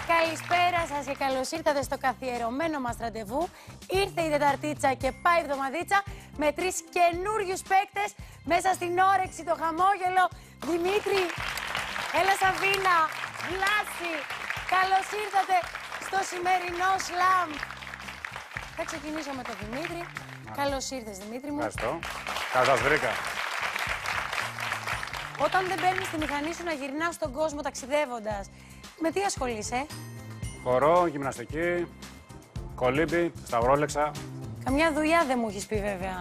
Καλησπέρα σας και καλώς ήρθατε στο καθιερωμένο μας ραντεβού. Ήρθε η Τεταρτίτσα και πάει η εβδομαδίτσα με 3 καινούριους παίκτες μέσα στην όρεξη, το χαμόγελο. Δημήτρη, έλα Σαβίνα, Βλάση, καλώς ήρθατε στο σημερινό σλαμ. Θα ξεκινήσω με τον Δημήτρη. Καλώς ήρθες, Δημήτρη μου. Ευχαριστώ. Καλώς σας βρήκα. Όταν δεν παίρνεις τη μηχανή σου να γυρνάς στον κόσμο ταξιδεύοντας, με τι ασχολείσαι? Χορό, γυμναστική, κολύμπι, σταυρόλεξα. Καμιά δουλειά δεν μου έχεις πει βέβαια.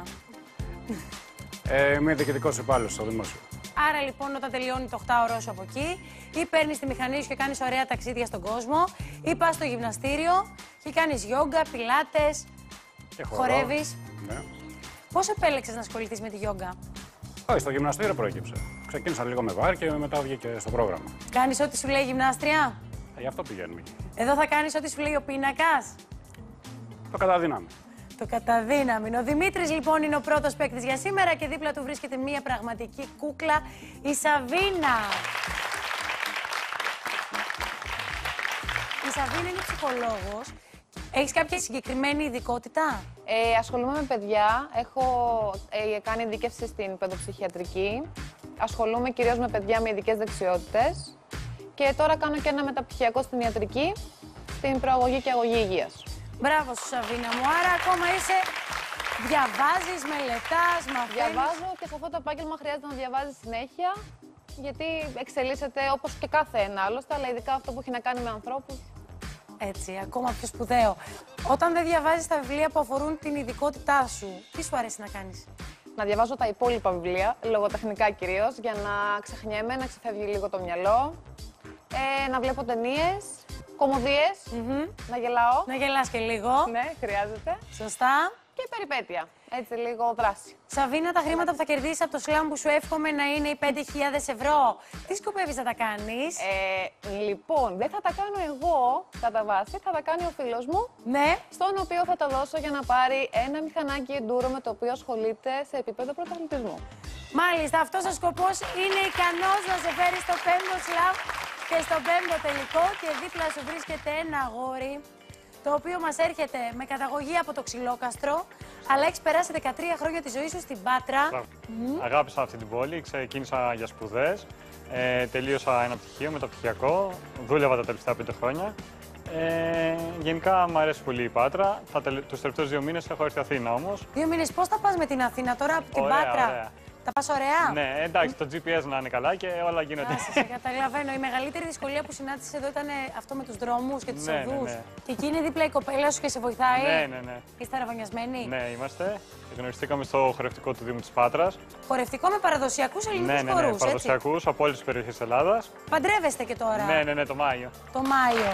Είμαι διοικητικός υπάλληλος στο δημόσιο. Άρα λοιπόν, όταν τελειώνει το 8ωρο σου από εκεί, ή παίρνεις τη μηχανή σου και κάνεις ωραία ταξίδια στον κόσμο, ή πας στο γυμναστήριο και κάνεις γιόγκα, πιλάτες, χορεύεις. Ναι. Πώς επέλεξες να ασχοληθείς με τη γιόγκα? Όχι, στο γυμναστήριο προέκυψε. Ξεκίνησα λίγο με βάρ και μετά βγήκε στο πρόγραμμα. Κάνεις ό,τι σου λέει η γυμνάστρια? Γι' αυτό πηγαίνουμε. Εδώ θα κάνεις ό,τι σου λέει ο πίνακας. Το καταδύναμη. Το καταδύναμη. Ο Δημήτρης λοιπόν είναι ο πρώτος παίκτης για σήμερα και δίπλα του βρίσκεται μία πραγματική κούκλα, η Σαβίνα. Η Σαβίνα είναι ψυχολόγος. Έχεις κάποια συγκεκριμένη ειδικότητα? Ασχολούμαι με παιδιά. Έχω κάνει ειδίκευση στην παιδοψυχιατρική. Ασχολούμαι κυρίως με παιδιά με ειδικές δεξιότητες. Και τώρα κάνω και ένα μεταπτυχιακό στην ιατρική, στην προαγωγή και αγωγή υγείας. Μπράβο σου, Σαβίνα μου. Άρα ακόμα είσαι... Διαβάζεις, μελετάς, μαθαίνεις. Διαβάζω και σε αυτό το επάγγελμα χρειάζεται να διαβάζεις συνέχεια, γιατί εξελίσσεται όπως και κάθε ένα άλλωστε, αλλά ειδικά αυτό που έχει να κάνει με ανθρώπους. Έτσι, ακόμα πιο σπουδαίο. Όταν δεν διαβάζεις τα βιβλία που αφορούν την ειδικότητά σου, τι σου αρέσει να κάνεις? Να διαβάζω τα υπόλοιπα βιβλία, λογοτεχνικά κυρίως, για να ξεχνιέμαι, να ξεφεύγει λίγο το μυαλό. Να βλέπω ταινίες, κωμωδίες, να γελάω. Να γελάς και λίγο. Ναι, χρειάζεται. Σωστά. Και περιπέτεια. Έτσι, λίγο δράση. Σαβίνα, τα χρήματα που θα κερδίσεις από το σλάμ που σου εύχομαι να είναι οι 5.000 ευρώ. Τι σκοπεύεις να τα κάνεις? Λοιπόν, δεν θα τα κάνω εγώ κατά βάση, θα τα κάνει ο φίλος μου. Ναι. Στον οποίο θα τα δώσω για να πάρει ένα μηχανάκι εντούρο με το οποίο ασχολείται σε επίπεδο πρωταθλητισμού. Μάλιστα, αυτός ο σκοπός είναι ικανός να σε φέρει στο 5ο σλάμ και στο 5ο τελικό και δίπλα σου βρίσκεται ένα αγόρι το οποίο μας έρχεται με καταγωγή από το Ξυλόκαστρο, αλλά έχεις περάσει 13 χρόνια τη ζωή σου στην Πάτρα. Αγάπησα αυτή την πόλη, ξεκίνησα για σπουδές, τελείωσα ένα πτυχίο, μεταπτυχιακό, δούλευα τα τελευταία 5 χρόνια. Γενικά μου αρέσει πολύ η Πάτρα. Τους τελευταίους 2 μήνες έχω έρθει Αθήνα όμως. 2 μήνες, πώς θα πας με την Αθήνα τώρα από την Πάτρα? Ωραία. Τα πας ωραία? Ναι, εντάξει, το GPS να είναι καλά και όλα γίνονται. Σε καταλαβαίνω. Η μεγαλύτερη δυσκολία που συνάντησες εδώ ήταν αυτό με τους δρόμους και τους οδούς. Ναι. Και εκεί είναι δίπλα η κοπέλα σου και σε βοηθάει. Ναι. Είστε αραβωνιασμένοι? Ναι, είμαστε. Γνωριστήκαμε στο χορευτικό του Δήμου της Πάτρας. Χορευτικό με παραδοσιακούς ελληνικούς χορούς, έτσι? Παραδοσιακούς από όλες τις περιοχές της Ελλάδας. Παντρεύεστε και τώρα? Ναι, το Μάιο. Το Μάιο.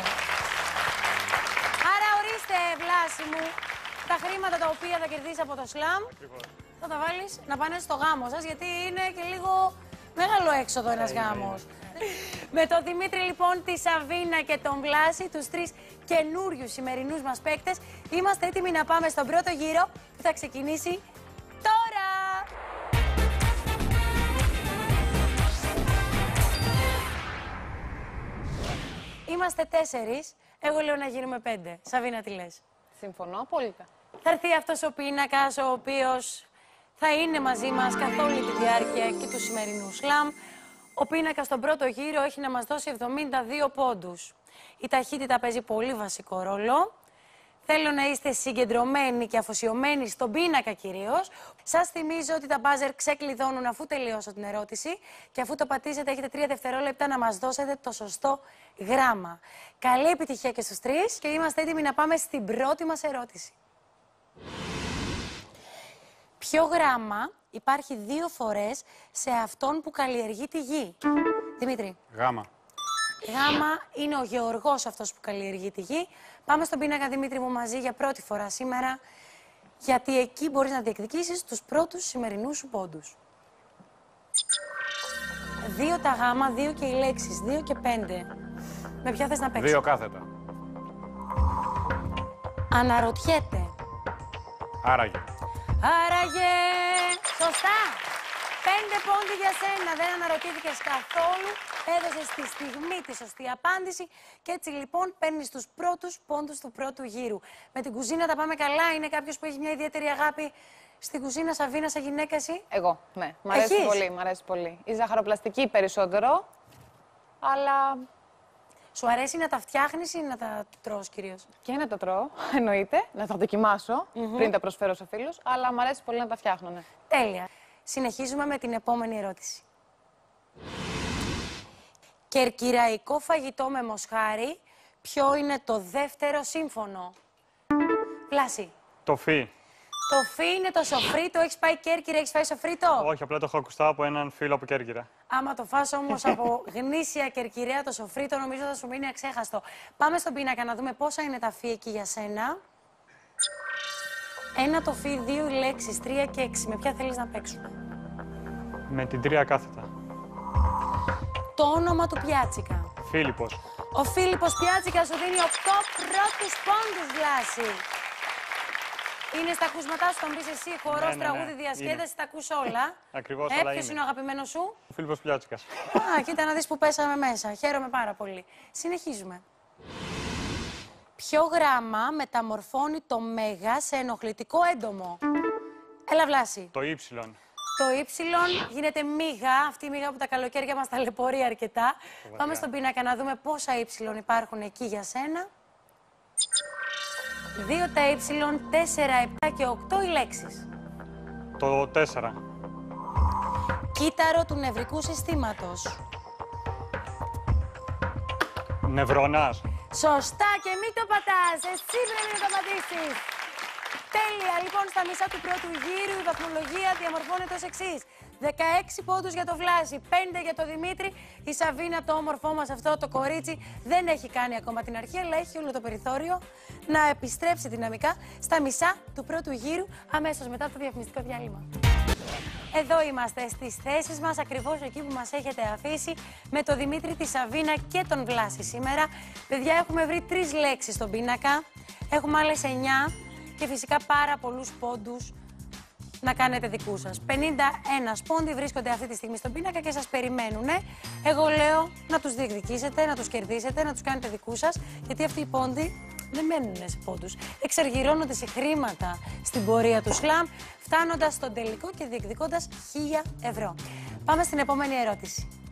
Άρα ορίστε, Βλάση μου, τα χρήματα τα οποία θα κερδίσεις από το σλαμ. Θα τα βάλεις να πάνε στο γάμο σας, γιατί είναι και λίγο μεγάλο έξοδο ένας γάμος. Με τον Δημήτρη λοιπόν, τη Σαβίνα και τον Βλάση, τους 3 καινούριους σημερινούς μας παίκτες, είμαστε έτοιμοι να πάμε στον πρώτο γύρο που θα ξεκινήσει τώρα! Είμαστε 4, εγώ λέω να γίνουμε 5. Σαβίνα, τι λες? Συμφωνώ απόλυτα. Θα έρθει αυτός ο πίνακας, ο οποίος θα είναι μαζί μας καθ' όλη τη διάρκεια και του σημερινού σλαμ. Ο πίνακας στον πρώτο γύρο έχει να μας δώσει 72 πόντους. Η ταχύτητα παίζει πολύ βασικό ρόλο. Θέλω να είστε συγκεντρωμένοι και αφοσιωμένοι στον πίνακα κυρίως. Σας θυμίζω ότι τα μπάζερ ξεκλειδώνουν αφού τελειώσω την ερώτηση και αφού το πατήσετε έχετε 3 δευτερόλεπτα να μας δώσετε το σωστό γράμμα. Καλή επιτυχία και στους 3 και είμαστε έτοιμοι να πάμε στην πρώτη μας ερώτηση. Ποιο γράμμα υπάρχει 2 φορές σε αυτόν που καλλιεργεί τη γη? Δημήτρη. Γάμα. Γάμα είναι ο Γεωργός αυτός που καλλιεργεί τη γη. Πάμε στον πίνακα, Δημήτρη μου, μαζί για πρώτη φορά σήμερα, γιατί εκεί μπορείς να διεκδικήσεις τους πρώτους σημερινούς σου πόντους. 2 τα γάμα, 2 και οι λέξεις, 2 και 5. Με ποια θες να παίξεις? 2 κάθετα. Αναρωτιέται. Άραγε. Άραγε. Σωστά. πόντοι για σένα. Δεν αναρωτήθηκες καθόλου. Έδωσες στη στιγμή τη σωστή απάντηση. Και έτσι λοιπόν παίρνεις τους πρώτους πόντους του πρώτου γύρου. Με την κουζίνα τα πάμε καλά. Είναι κάποιος που έχει μια ιδιαίτερη αγάπη στην κουζίνα, Σαβίνα, σαν γυναίκα εσύ? Εγώ, ναι. Μ' αρέσει πολύ, μ' αρέσει πολύ. Η ζαχαροπλαστική περισσότερο, αλλά... Σου αρέσει να τα φτιάχνεις ή να τα τρως κυρίως? Και να τα τρώω, εννοείται, να τα δοκιμάσω πριν τα προσφέρω σε φίλους, αλλά μ' αρέσει πολύ να τα φτιάχνω, ναι. Τέλεια. Συνεχίζουμε με την επόμενη ερώτηση. Κερκυραϊκό φαγητό με μοσχάρι, ποιο είναι το δεύτερο σύμφωνο? Βλάση. Το φι. Το φι είναι το σοφρίτο. Έχεις πάει Κέρκυρα, έχεις φάει σοφρίτο? Όχι, απλά το έχω ακουστά από έναν φίλο από Κέρκυρα. Άμα το φας όμως από γνήσια Κερκυραία το σοφρίτο, νομίζω θα σου μείνει αξέχαστο. Πάμε στον πίνακα να δούμε πόσα είναι τα φι εκεί για σένα. 1 το φι, 2 οι λέξεις, 3 και 6. Με ποια θέλεις να παίξουμε? Με την 3 κάθετα. Το όνομα του Πιάτσικα. Φίλιππος. Ο Φίλιππος Πιάτσικα σου δίνει 8 πρώτους πόντους, Βλάση. Είναι στα ακούσματά σου, θα μου πεις εσύ, χορός, τραγούδι, διασκέδαση, τα ακούς όλα. Ακριβώς όλα Ποιος είναι ο αγαπημένος σου? Ο Φίλιππος Πιάτσικας. Α, κοίτα να δεις που πέσαμε μέσα. Χαίρομαι πάρα πολύ. Συνεχίζουμε. Ποιο γράμμα μεταμορφώνει το μέγα σε ενοχλητικό έντομο? Έλα, Βλάση. Το ύψιλον. Το ύψιλον γίνεται μίγα, αυτή η μίγα που τα καλοκαίρια μας ταλαιπωρεί αρκετά. Πάμε στον πίνακα να δούμε πόσα ύψιλον υπάρχουν εκεί για σένα. 2 τα ύψιλον, 4, 7 και 8 οι λέξεις. Το 4. Κύτταρο του νευρικού συστήματος. Νευρονάς. Σωστά και μην το πατάς, εσύ πρέπει να το πατήσεις. Τέλεια, λοιπόν, στα μισά του πρώτου γύρου η βαθμολογία διαμορφώνεται ως εξής. 16 πόντους για το Βλάση, 5 για το Δημήτρη. Η Σαβίνα, το όμορφό μας αυτό, το κορίτσι, δεν έχει κάνει ακόμα την αρχή, αλλά έχει όλο το περιθώριο να επιστρέψει δυναμικά στα μισά του πρώτου γύρου, αμέσως μετά το διαφημιστικό διάλειμμα. Εδώ είμαστε στις θέσεις μας, ακριβώς εκεί που μας έχετε αφήσει, με το Δημήτρη, τη Σαβίνα και τον Βλάση σήμερα. Παιδιά, έχουμε βρει 3 λέξεις στον πίνακα, έχουμε άλλες 9 και φυσικά πάρα πολλούς πόντους να κάνετε δικού σας. 51 πόντοι βρίσκονται αυτή τη στιγμή στον πίνακα και σας περιμένουν. Εγώ λέω να τους διεκδικήσετε, να τους κερδίσετε, να τους κάνετε δικού σας, γιατί αυτοί οι πόντοι δεν μένουν σε πόντους. Εξαργυρώνονται σε χρήματα στην πορεία του σλαμ, φτάνοντας στον τελικό και διεκδικώντας 1.000 ευρώ. Πάμε στην επόμενη ερώτηση.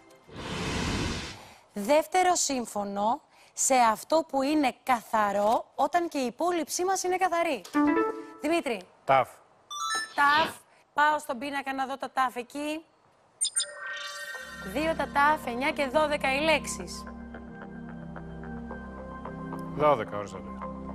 Δεύτερο σύμφωνο σε αυτό που είναι καθαρό όταν και η υπόλοιψή μας είναι καθαρή. Δημήτρη. Ταφ. Ταφ. Πάω στον πίνακα να δω τα ταφ εκεί. 2 τα ταφ, 9 και 12 οι λέξεις. 12 οριζόντια.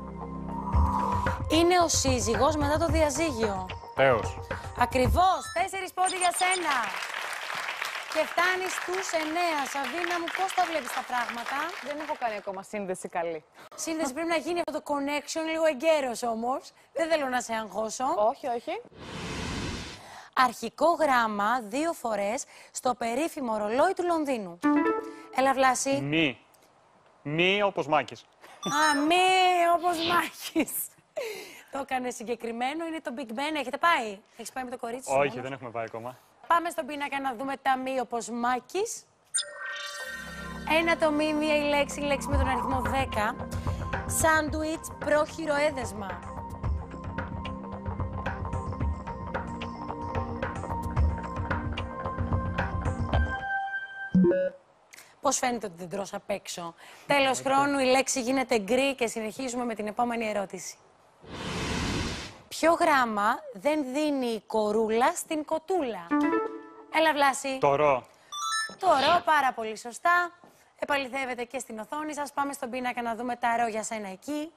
Είναι ο σύζυγος μετά το διαζύγιο. Τέος. Ακριβώς, 4 πόντοι για σένα. Και φτάνεις στους 9. Σαβίνα μου, πώς τα βλέπεις τα πράγματα? Δεν έχω κάνει ακόμα σύνδεση καλή. Σύνδεση πρέπει να γίνει αυτό το connection, λίγο εγκαίρος όμως. Δεν θέλω να σε αγχώσω. Όχι, όχι. Αρχικό γράμμα 2 φορές στο περίφημο ρολόι του Λονδίνου. Έλα, Βλάση. Μη. Μη όπως Μάκης. Α, μη όπως Μάκης. Το έκανε συγκεκριμένο, είναι το Big Ben. Έχετε πάει? Έχεις πάει με το κορίτσι σου? Όχι, δεν έχουμε πάει ακόμα. Πάμε στον πίνακα να δούμε τα μη όπως Μάκης. 1 το μη, 1 η λέξη με τον αριθμό 10. Σάντουιτς, πρόχειρο έδεσμα. Πώς φαίνεται ότι δεν τρως απ' έξω? Τέλος χρόνου, η λέξη γίνεται γκρι και συνεχίζουμε με την επόμενη ερώτηση. Ποιο γράμμα δεν δίνει η κορούλα στην κοτούλα? Έλα, Βλάση. Το ρο. Το ρο, πάρα πολύ σωστά. Επαληθεύεται και στην οθόνη σας. Πάμε στον πίνακα να δούμε τα ρο για σένα εκεί.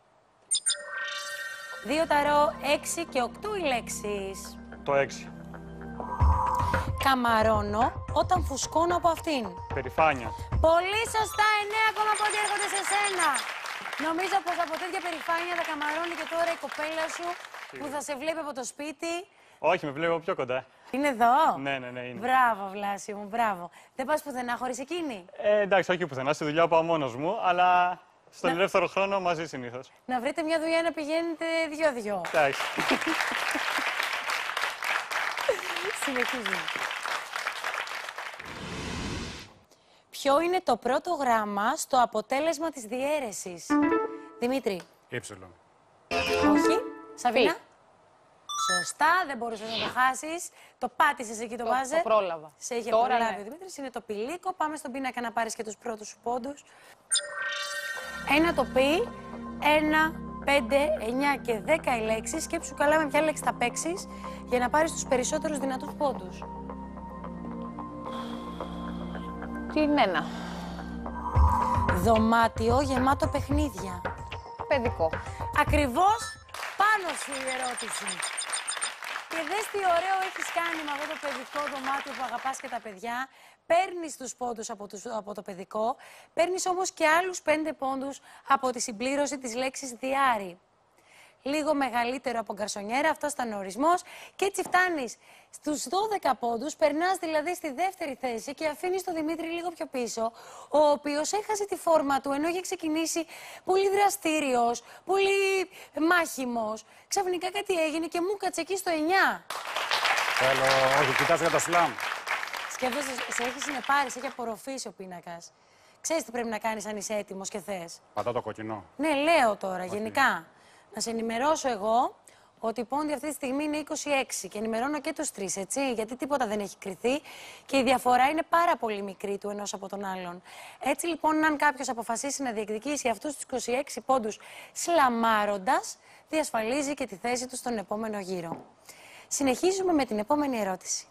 2 τα ρο, 6 και 8 οι λέξεις. Το 6. Καμαρώνω όταν φουσκώνω από αυτήν. Περηφάνεια. Πολύ σωστά, 9 ακόμα πόντοι έρχονται σε σένα. Νομίζω πως από τέτοια περηφάνεια θα καμαρώνει και τώρα η κοπέλα σου που θα σε βλέπει από το σπίτι. Όχι, με βλέπω πιο κοντά. Είναι εδώ. Ναι, είναι. Μπράβο, Βλάση μου, μπράβο. Δεν πας πουθενά χωρίς εκείνη? Εντάξει, όχι πουθενά. Στη δουλειά πάω μόνος μου, αλλά στον ελεύθερο χρόνο μαζί συνήθως. Να βρείτε μια δουλειά να πηγαίνετε 2-2. Εντάξει. Συνεχίζουμε. Ποιο είναι το πρώτο γράμμα στο αποτέλεσμα της διαίρεσης? Δημήτρη. Ήψιλον. Όχι. Σαβίνα. Πι. Σωστά, δεν μπορούσες να το χάσεις. Το πάτησες εκεί το βάζε. Το πρόλαβα. Σε είχε Τώρα, προλάβει ναι. ο Δημήτρης. Είναι το πηλίκο. Πάμε στον πίνακα να πάρεις και τους πρώτους σου πόντους. Ένα το πι, 1, 5, 9 και 10 οι λέξεις. Σκέψου καλά με ποια λέξη θα παίξεις για να πάρεις τους περισσότερους δυνατούς πόντους. Την ένα. Δωμάτιο γεμάτο παιχνίδια. Παιδικό. Ακριβώς πάνω σου η ερώτηση. Και δες τι ωραίο έχεις κάνει με αυτό το παιδικό δωμάτιο που αγαπάς και τα παιδιά. Παίρνεις τους πόντους από το παιδικό, παίρνεις όμως και άλλους 5 πόντους από τη συμπλήρωση της λέξης διάρρη. Λίγο μεγαλύτερο από γκαρσονιέρα, αυτός ήταν ο ορισμός. Και έτσι φτάνεις στους 12 πόντους, περνάς δηλαδή στη δεύτερη θέση και αφήνεις τον Δημήτρη λίγο πιο πίσω, ο οποίος έχασε τη φόρμα του, ενώ είχε ξεκινήσει πολύ δραστήριος, πολύ μάχημος. Ξαφνικά κάτι έγινε και μου κάτσε εκεί στο 9. Θέλω, όχι, κοιτάς για το σλάμ. Σκέφτεσαι, σε έχει συνεπάρει, σε έχει απορροφήσει ο πίνακας. Ξέρεις τι πρέπει να κάνεις αν είσαι έτοιμος και θες. Πατά το κοκκινό. Ναι, λέω τώρα, γενικά. Να σε ενημερώσω εγώ ότι η πόντι αυτή τη στιγμή είναι 26 και ενημερώνω και τους τρεις, έτσι, γιατί τίποτα δεν έχει κριθεί και η διαφορά είναι πάρα πολύ μικρή του ενός από τον άλλον. Έτσι λοιπόν, αν κάποιος αποφασίσει να διεκδικήσει αυτούς τους 26 πόντους σλαμάροντας, διασφαλίζει και τη θέση του στον επόμενο γύρο. Συνεχίζουμε με την επόμενη ερώτηση.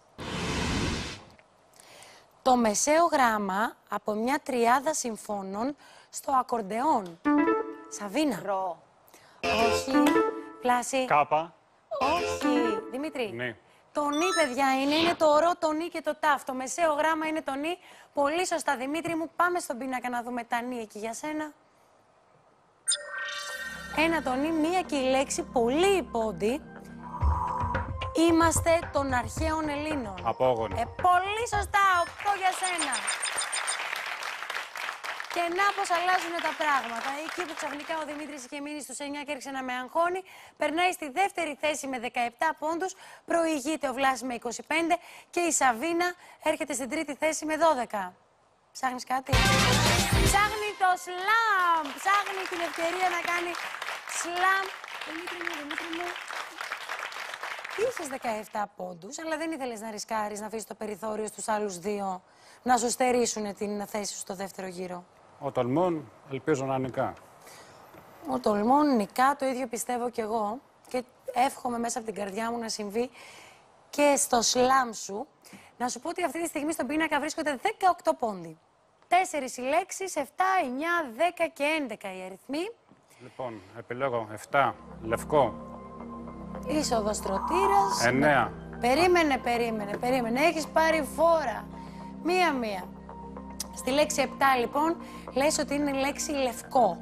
Το μεσαίο γράμμα από μια τριάδα συμφώνων στο ακορντεόν. Σαβίνα. Ρο. Όχι. Πλάση. Κάπα. Όχι. Δημήτρη. Ναι. Το νι, παιδιά, είναι το ρο, το νι και το τάφ. Το μεσαίο γράμμα είναι το νι. Πολύ σωστά, Δημήτρη μου. Πάμε στον πίνακα να δούμε τα νι εκεί για σένα. Ένα το νι, μία και η λέξη πολύ υπόντι. Είμαστε των αρχαίων Ελλήνων. Απόγονοι. Πολύ σωστά, 8 για σένα. Και να πως αλλάζουν τα πράγματα. Εκεί που ξαφνικά ο Δημήτρης είχε μείνει στους 9 και έριξε να με αγχώνει, περνάει στη δεύτερη θέση με 17 πόντους, προηγείται ο Βλάσης με 25 και η Σαβίνα έρχεται στην τρίτη θέση με 12. Ψάχνεις κάτι? Ψάχνει το σλάμ! Ψάχνει την ευκαιρία να κάνει σλάμ. Δημήτρη μου. Είχες 17 πόντους, αλλά δεν ήθελες να ρισκάρεις να αφήσεις το περιθώριο στους άλλους δύο να σου στερήσουν την θέση σου στο δεύτερο γύρο. Ο τολμών, ελπίζω να νικά. Ο τολμών νικά, το ίδιο πιστεύω κι εγώ και εύχομαι μέσα από την καρδιά μου να συμβεί και στο σλάμ σου. Να σου πω ότι αυτή τη στιγμή στον πίνακα βρίσκονται 18 πόντι. 4 οι λέξεις, 7, 9, 10 και 11 οι αριθμοί. Λοιπόν, επιλέγω 7, λευκό, Είσοδος τροτήρας. 9. Περίμενε. Έχεις πάρει φόρα. Μία-μία. Στη λέξη 7, λοιπόν, λες ότι είναι η λέξη λευκό.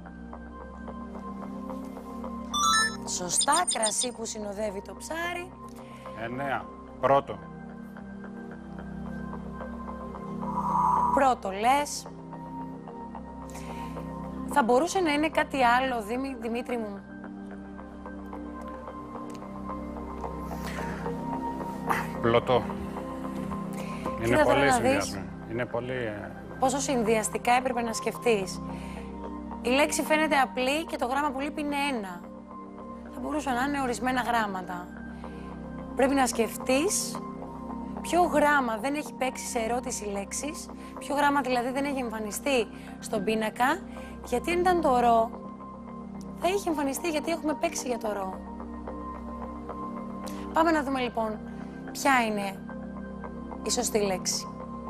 Σωστά, κρασί που συνοδεύει το ψάρι. 9, πρώτο. Πρώτο λες. Θα μπορούσε να είναι κάτι άλλο, Δημήτρη μου. Πλωτό. Είναι Κοίτα τώρα πολύ να δεις. συνδυασμένο. Είναι πολύ... Πόσο συνδυαστικά έπρεπε να σκεφτείς. Η λέξη φαίνεται απλή και το γράμμα που λείπει είναι 1. Θα μπορούσαν να είναι ορισμένα γράμματα. Πρέπει να σκεφτείς ποιο γράμμα δεν έχει παίξει σε ερώτηση λέξης, ποιο γράμμα δηλαδή δεν έχει εμφανιστεί στον πίνακα, γιατί αν ήταν το ρο, θα είχε εμφανιστεί γιατί έχουμε παίξει για το ρο. Πάμε να δούμε λοιπόν ποια είναι η σωστή λέξη.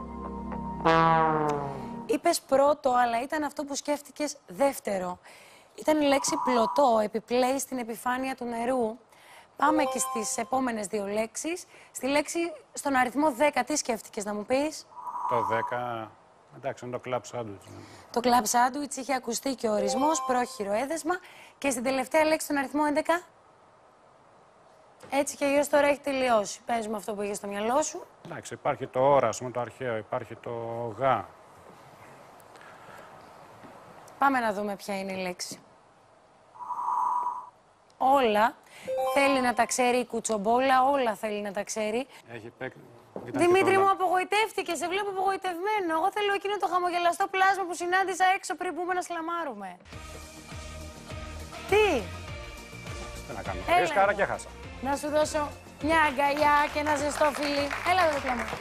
Είπες πρώτο, αλλά ήταν αυτό που σκέφτηκες δεύτερο. Ήταν η λέξη πλωτό, επιπλέει στην επιφάνεια του νερού. Πάμε και στις επόμενες δύο λέξεις. Στη λέξη, στον αριθμό 10, τι σκέφτηκες να μου πεις? Το 10, εντάξει, είναι το κλαμπ σάντουιτς. Το κλαμπ σάντουιτς, είχε ακουστεί και ο ορισμός, πρόχειρο έδεσμα. Και στην τελευταία λέξη, στον αριθμό 11. Έτσι και γύρω τώρα έχει τελειώσει. Πες μου αυτό που είχε στο μυαλό σου. Εντάξει, υπάρχει το όρασμα, το αρχαίο, υπάρχει το γα. Πάμε να δούμε ποια είναι η λέξη. όλα. Θέλει να τα ξέρει η κουτσομπόλα, όλα θέλει να τα ξέρει. Έχει παίκτη. Δημήτρη μου, απογοητεύτηκε, σε βλέπω απογοητευμένο. Εγώ θέλω εκείνο το χαμογελαστό πλάσμα που συνάντησα έξω πριν μπούμε να σλαμάρουμε. Τι? Τι να κάνουμε. Έλα, Ρίσκαρα εδώ. και χάσα. Να σου δώσω μια αγκαλιά και ένα ζεστό φιλί. Έλα εδώ δίπλα μου.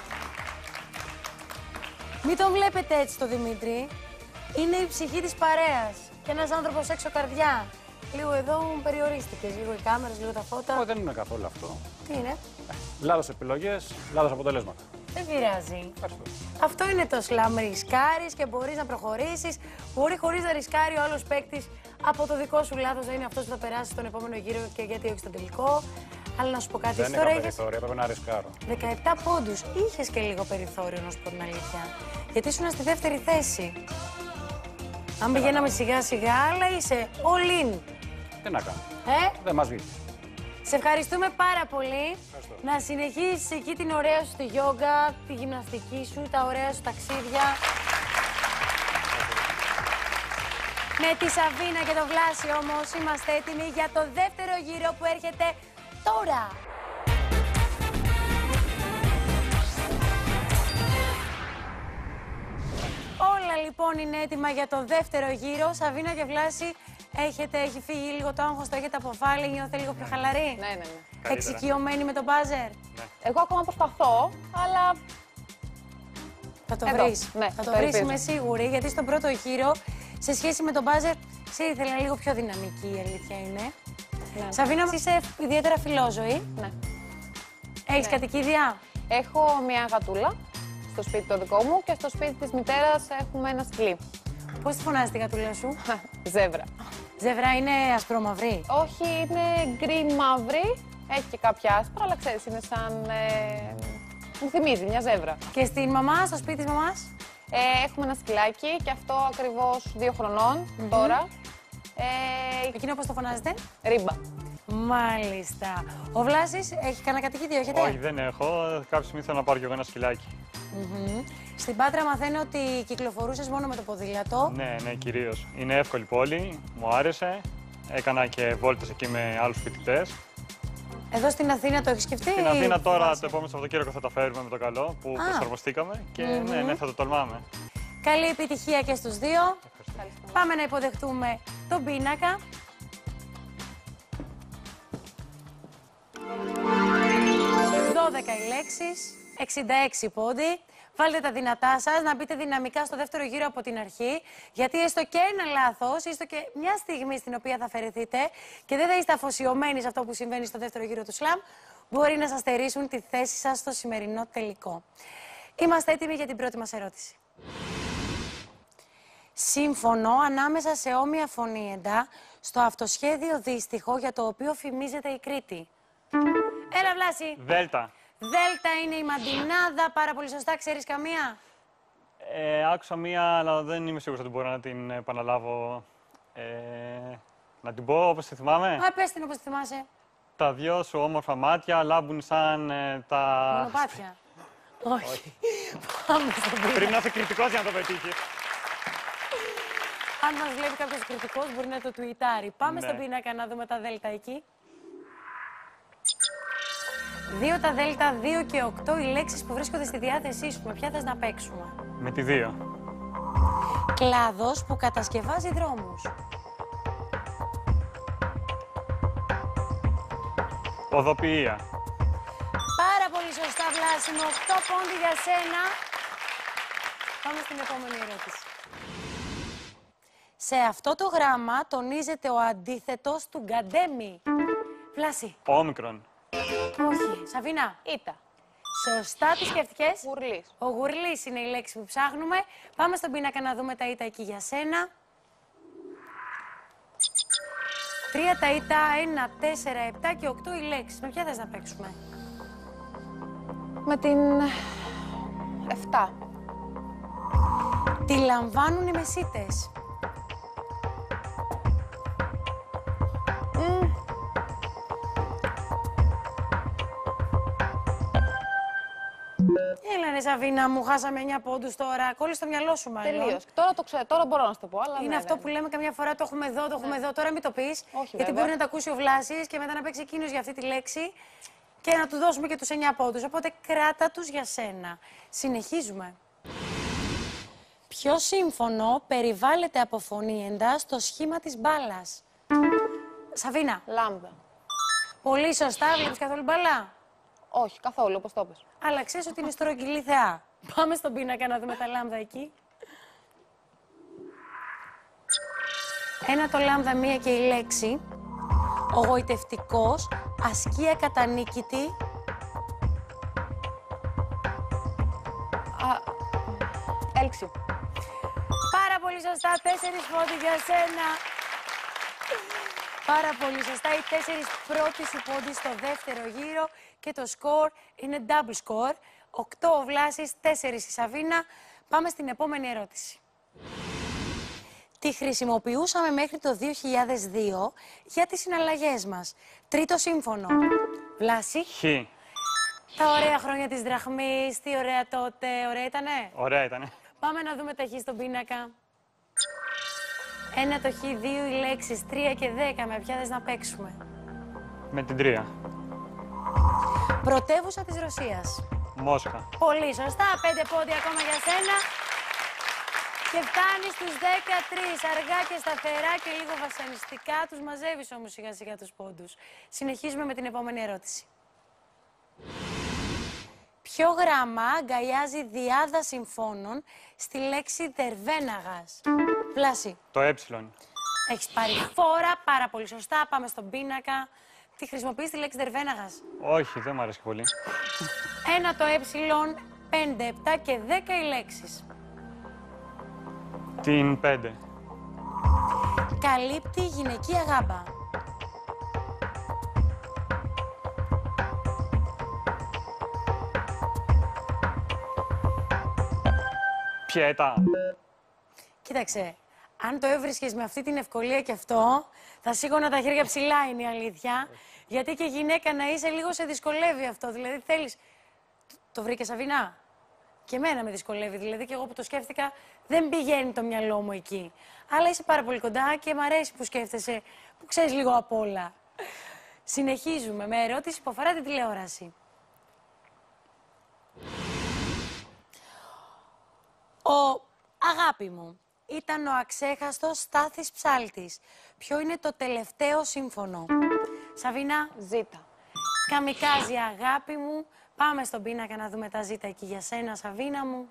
Μην τον βλέπετε έτσι το Δημήτρη. Είναι η ψυχή της παρέας. Και ένας άνθρωπος έξω καρδιά. Λίγο εδώ περιορίστηκες, λίγο οι κάμερες, λίγο τα φώτα. Δεν είναι καθόλου αυτό. Τι είναι? Λάθος επιλογές, λάθος αποτελέσματα. Δεν πειράζει. Ευχαριστώ. Αυτό είναι το σλαμ. Ρισκάρεις και μπορείς να προχωρήσεις. Μπορεί χωρίς να ρισκάρει ο άλλος παίκτης από το δικό σου λάθος να είναι αυτός που θα περάσει στον επόμενο γύρο και γιατί όχι στον τελικό. Αλλά να σου πω κάτι. Δεν Τώρα είχα είχες περιθώρια, έπρεπε να ρισκάρω. 17 πόντους. Είχες και λίγο περιθώριο, να σου πω την αλήθεια. Γιατί ήσουν στη δεύτερη θέση. Αν πηγαίναμε σιγά σιγά, αλλά είσαι all in. Τι να κάνω. Ε? Δεν μας βγήκε. Σε ευχαριστούμε πάρα πολύ. Ευχαριστώ. Να συνεχίσεις εκεί την ωραία σου τη γιόγκα, τη γυμναστική σου, τα ωραία σου ταξίδια. Με τη Σαβίνα και το Βλάση όμως είμαστε έτοιμοι για το δεύτερο γύρο που έρχεται τώρα. Όλα λοιπόν είναι έτοιμα για το δεύτερο γύρο. Σαβίνα και Βλάση, έχει φύγει λίγο το άγχος, το έχετε αποβάλει, νιώθετε λίγο πιο χαλαρή. Ναι. Εξοικειωμένοι με τον μπάζερ. Εγώ ακόμα προσπαθώ, αλλά Θα το εδώ, βρεις. ναι, Θα το το βρεις, ελπίζω. είμαι σίγουρη, γιατί στον πρώτο γύρο, σε σχέση με τον μπάζερ, σε ήθελα λίγο πιο δυναμική, η αλήθεια είναι. Ναι. Σαβίνα, είσαι ιδιαίτερα φιλόζωη. ναι. Έχεις κατοικίδια. Έχω μια γατούλα στο σπίτι το δικό μου και στο σπίτι της μητέρας έχουμε ένα σκυλί. Πώς τη φωνάζει τη γατούλα σου? Ζεύρα. Ζευρά είναι ασπρόμαυρη. Όχι, είναι γκρι μαύρη. Έχει και κάποια άσπρα, αλλά ξέρεις, είναι σαν... μου θυμίζει μια ζεύρα. Και στην μαμά, στο σπίτι της μαμάς. Έχουμε ένα σκυλάκι και αυτό ακριβώς 2 χρονών τώρα. Εκείνο πώς το φωνάζετε? Ρίμπα. Μάλιστα. Ο Βλάσης έχει κανένα κατοικίδιο, έχετε? Όχι, δεν έχω. Κάποια στιγμή θέλω να πάρω κι εγώ ένα σκυλάκι. Στην Πάτρα μαθαίνω ότι κυκλοφορούσες μόνο με το ποδήλατο. Ναι, κυρίως. Είναι εύκολη πόλη, μου άρεσε. Έκανα και βόλτες εκεί με άλλους φοιτητές. Εδώ στην Αθήνα το έχεις σκεφτεί? Στην Αθήνα τώρα Φοβάσαι? το επόμενο Σαββατοκύριακο θα τα φέρουμε με το καλό που προσαρμοστήκαμε και ναι, θα το τολμάμε. Καλή επιτυχία και στους δύο. Ευχαριστώ. Πάμε να υποδεχτούμε τον πίνακα. Οι λέξεις, 66 πόντι. Βάλτε τα δυνατά σας, να μπείτε δυναμικά στο δεύτερο γύρο από την αρχή, γιατί έστω και ένα λάθος, έστω και μια στιγμή στην οποία θα αφαιρεθείτε και δεν θα είστε αφοσιωμένοι σε αυτό που συμβαίνει στο δεύτερο γύρο του σλαμ, μπορεί να σας στερήσουν τη θέση σας στο σημερινό τελικό. Είμαστε έτοιμοι για την πρώτη μας ερώτηση. Σύμφωνο ανάμεσα σε όμοια φωνήεντα στο αυτοσχέδιο δύστιχο για το οποίο φημίζεται η Κρήτη. Έλα, Βλάση. Δέλτα. Δέλτα είναι η Μαντινάδα. Πάρα πολύ σωστά. Ξέρεις καμία? Άκουσα μία, αλλά δεν είμαι σίγουρος ότι μπορώ να την επαναλάβω. Να την πω όπως τη θυμάμαι. Α, πες την όπως τη θυμάσαι. Τα δυο σου όμορφα μάτια λάμπουν σαν τα... Μονοπάτια. Όχι. Πάμε στον πίνακα. Πρέπει να είσαι κριτικός για να το πετύχεις. Αν μας βλέπει κάποιος κριτικός, μπορεί να το τουιτάρει. Πάμε Ναι. στον πίνακα να δούμε τα δέλτα εκεί. 2 τα δέλτα, 2 και 8 οι λέξεις που βρίσκονται στη διάθεσή σου. Με ποια θες να παίξουμε? Με τη 2. Κλάδος που κατασκευάζει δρόμους. Οδοποιία. Πάρα πολύ σωστά, Βλάσιμο. 8 πόντι για σένα. Πάμε στην επόμενη ερώτηση. Σε αυτό το γράμμα τονίζεται ο αντίθετος του γκαντέμι. Βλάση. Όμικρον. Όχι. Σαβίνα. Ήτα. Σωστά τις σκέφτηκες. Γουρλής. Ο γουρλής είναι η λέξη που ψάχνουμε. Πάμε στον πίνακα να δούμε τα ήτα εκεί για σένα. 3 τα ήτα, 1, 4, 7 και 8 οι λέξεις. Με ποια θες να παίξουμε? Με την 7. Τη λαμβάνουν οι μεσίτες. Έλα έκανε, Σαβίνα μου, χάσαμε 9 πόντους τώρα. Κόλλησε το μυαλό σου, μάλλον. Τελείως. Τώρα το ξέρω, τώρα μπορώ να σου το πω. Αλλά Είναι ναι, αυτό ναι. που λέμε καμιά φορά, το έχουμε εδώ, το έχουμε εδώ. Τώρα μην το πεις. Όχι, γιατί βέβαια. μπορεί να τα ακούσει ο Βλάσης και μετά να παίξει εκείνος για αυτή τη λέξη και να του δώσουμε και τους 9 πόντους. Οπότε κράτα τους για σένα. Συνεχίζουμε. Ποιο σύμφωνο περιβάλλεται από φωνήεντα στο σχήμα της μπάλας? Σαβίνα. Λάμδα. Πολύ σωστά. Βλέπεις καθόλου μπαλά? Όχι, καθόλου, όπως το πες. Αλλά ξέρεις ότι είναι στρογγυλή θεά. Πάμε στον πίνακα να δούμε τα λάμδα εκεί. Ένα το λάμδα, μία και η λέξη. Ο γοητευτικός, ασκεί ακατανίκητη. Έλξη. Πάρα πολύ σωστά, 4 πόντοι για σένα. Πάρα πολύ σωστά, οι 4 πρώτοι σου πόντοι στο δεύτερο γύρο και το σκορ είναι double score. 8 ο Βλάσης, 4 η Σαβίνα. Πάμε στην επόμενη ερώτηση. Τη χρησιμοποιούσαμε μέχρι το 2002 για τις συναλλαγές μας. Τρίτο σύμφωνο. Βλάση. Χ. Τα ωραία χρόνια της δραχμής, τι ωραία τότε. Ωραία ήτανε? Ωραία ήτανε. Πάμε να δούμε τα χ στον πίνακα. 1 το χ, 2 οι λέξεις, 3 και 10. Με ποια θες να παίξουμε? Με την 3. Πρωτεύουσα της Ρωσίας. Μόσχα. Πολύ σωστά, 5 πόντια ακόμα για σένα. Και φτάνεις στους 13, αργά και σταθερά και λίγο βασανιστικά. Τους μαζεύεις όμως σιγά σιγά τους πόντους. Συνεχίζουμε με την επόμενη ερώτηση. Ποιο γράμμα αγκαλιάζει διάδα συμφώνων στη λέξη δερβέναγας? Πλάση. Το ε. Έχεις πάρει φόρα, πάρα πολύ σωστά. Πάμε στον πίνακα. Τη χρησιμοποιείς τη λέξη δερβέναγας? Όχι, δεν μου αρέσει πολύ. 1 το ε, 5, 7 και 10 οι λέξεις. Την 5. Καλύπτει γυναικεία γάμπα. Πιέτα. Κοίταξε, αν το έβρισκες με αυτή την ευκολία και αυτό, θα σήκωνα τα χέρια ψηλά, είναι η αλήθεια. Γιατί και γυναίκα να είσαι, λίγο σε δυσκολεύει αυτό. Δηλαδή θέλεις. Το βρήκε, Σαβίνα? Και εμένα με δυσκολεύει. Δηλαδή και εγώ που το σκέφτηκα, δεν πηγαίνει το μυαλό μου εκεί. Αλλά είσαι πάρα πολύ κοντά και μ' αρέσει που σκέφτεσαι, που ξέρεις λίγο απ' όλα. Συνεχίζουμε με ερώτηση που αφορά την τηλεόραση. Αγάπη μου, ήταν ο αξέχαστος Στάθης Ψάλτης. Ποιο είναι το τελευταίο σύμφωνο? Σαβίνα. Ζήτα. Καμικάζι, αγάπη μου. Πάμε στον πίνακα να δούμε τα ζήτα εκεί για σένα, Σαβίνα μου.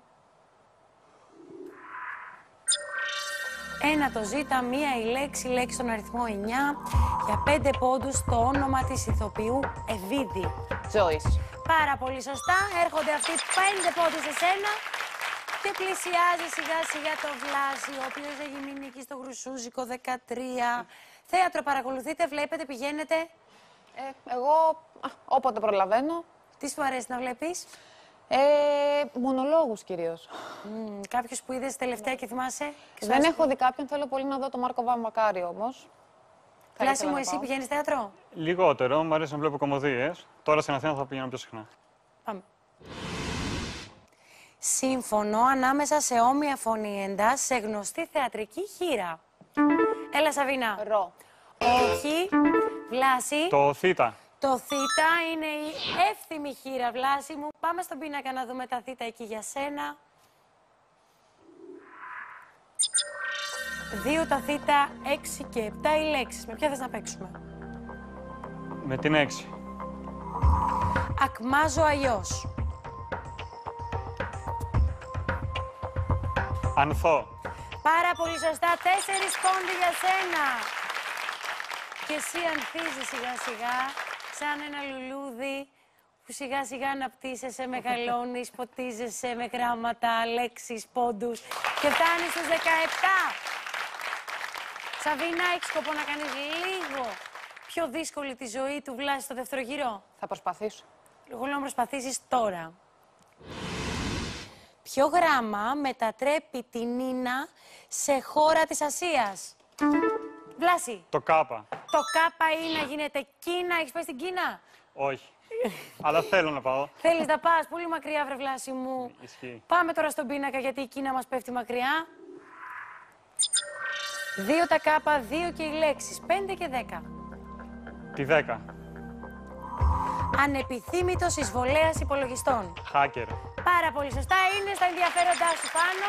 1 το ζήτα, 1 η λέξη στον αριθμό 9. Για 5 πόντους το όνομα της ηθοποιού Ευίδη. Joyce. Πάρα πολύ σωστά. Έρχονται αυτοί 5 πόντους σε σένα. Και πλησιάζει σιγά σιγά το Βλάση, ο οποίος έχει μείνει εκεί στο Γρουσούζικο 13. Θέατρο παρακολουθείτε, βλέπετε, πηγαίνετε? Εγώ όποτε προλαβαίνω. Τι σου αρέσει να βλέπεις? Μονολόγους κυρίως. Κάποιος που είδες τελευταία και θυμάσαι? Και Δεν έχω δει κάποιον, θέλω πολύ να δω τον Μάρκο Βαμβακάρη όμως. Βλάση μου, εσύ πηγαίνεις θέατρο? Λιγότερο, μου αρέσει να βλέπω κωμωδίες. Τώρα στην Αθήνα θα πηγαίνω πιο συχνά. Πάμε. Σύμφωνο ανάμεσα σε όμοια φωνήεντα σε γνωστή θεατρική χήρα. Έλα, Σαβίνα. Ρο. Όχι. Βλάση. Το θήτα. Το θήτα είναι η εύθυμη χήρα, Βλάση μου. Πάμε στον πίνακα να δούμε τα θήτα εκεί για σένα. 2 τα θήτα, 6 και 7 οι λέξεις. Με ποια θες να παίξουμε? Με την 6. Ακμάζω αλλιώς. Ανθώ. Πάρα πολύ σωστά, 4 πόντοι για σένα. Και εσύ ανθίζεις σιγά σιγά, σαν ένα λουλούδι που σιγά σιγά αναπτύσσεσαι, μεγαλώνεις, ποτίζεσαι με γράμματα, λέξεις, πόντους και φτάνεις στους 17. Σαβίνα, έχεις σκοπό να κάνεις λίγο πιο δύσκολη τη ζωή του Βλάση στο δεύτερο γύρο? Θα προσπαθήσω. Εγώ λέω να προσπαθήσεις τώρα. Ποιο γράμμα μετατρέπει την Νίνα σε χώρα της Ασίας? Βλάση. Το κάπα. Το κάπα είναι να γίνεται Κίνα. Έχεις πάει στην Κίνα? Όχι. Αλλά θέλω να πάω. Θέλεις να πας πολύ μακριά, βρε Βλάση μου. Ισχύει. Πάμε τώρα στον πίνακα, γιατί η Κίνα μας πέφτει μακριά. 2 τα κάπα, 2 και οι λέξεις, 5 και 10. Τη 10. Ανεπιθύμητος εισβολέας υπολογιστών. Hacker. Πάρα πολύ σωστά, είναι στα ενδιαφέροντά σου πάνω.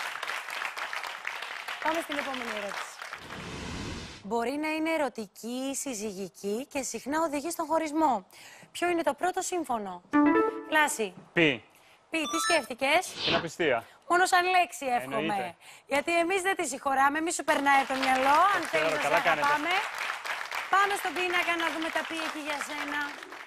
Πάμε στην επόμενη ερώτηση. Μπορεί να είναι ερωτική ή συζυγική και συχνά οδηγεί στον χωρισμό. Ποιο είναι το πρώτο σύμφωνο? Βλάση. Πι. Πι, τι σκέφτηκες? Την απιστία. Μόνο σαν λέξη εύχομαι. Εννοείται. Γιατί εμείς δεν τη συγχωράμε, μη σου περνάει από το μυαλό. Αν θέλεις να σε καλά κάνετε. αγαπάμε. Πάμε στον πίνακα να δούμε τα πι εκεί για σένα.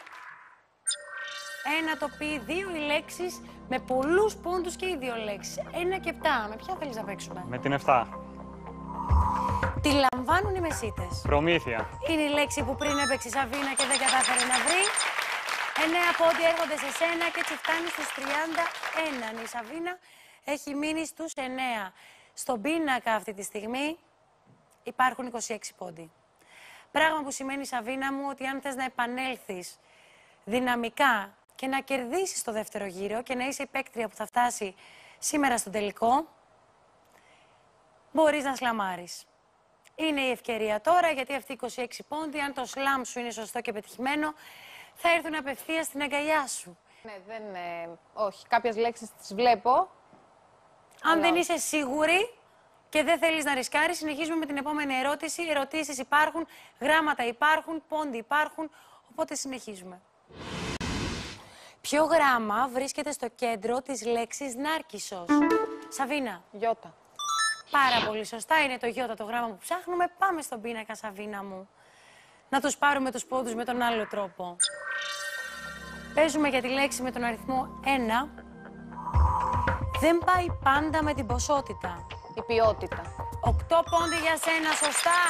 1 το πι, 2 οι λέξεις με πολλούς πόντους και οι 2 λέξεις. 1 και 7. Με ποια θέλεις να παίξουμε? Με την 7. Τι λαμβάνουν οι μεσίτες? Προμήθεια. Είναι η λέξη που πριν έπαιξε η Σαβίνα και δεν κατάφερε να βρει. 9 πόντι έρχονται σε σένα και έτσι φτάνει στους 31. Η Σαβίνα έχει μείνει στους 9. Στον πίνακα αυτή τη στιγμή υπάρχουν 26 πόντι. Πράγμα που σημαίνει, Σαβίνα μου, ότι αν θες να επανέλθεις δυναμικά και να κερδίσεις το δεύτερο γύρο και να είσαι η παίκτρια που θα φτάσει σήμερα στον τελικό, μπορείς να σλαμάρεις. Είναι η ευκαιρία τώρα, γιατί αυτοί οι 26 πόντι, αν το σλάμ σου είναι σωστό και πετυχημένο, θα έρθουν απευθείας στην αγκαλιά σου. Ναι, όχι, κάποιες λέξεις τις βλέπω. Αν δεν είσαι σίγουρη και δεν θέλεις να ρισκάρεις, συνεχίζουμε με την επόμενη ερώτηση. Ερωτήσεις υπάρχουν, γράμματα υπάρχουν, πόντι υπάρχουν, οπότε συνεχίζουμε. Ποιο γράμμα βρίσκεται στο κέντρο της λέξης Νάρκισσος? Σαβίνα. Γιώτα. Πάρα πολύ σωστά, είναι το γιώτα το γράμμα που ψάχνουμε. Πάμε στον πίνακα, Σαβίνα μου. Να τους πάρουμε τους πόντους με τον άλλο τρόπο. Παίζουμε για τη λέξη με τον αριθμό 1. Δεν πάει πάντα με την ποσότητα. Η ποιότητα. 8 πόντι για σένα, σωστά.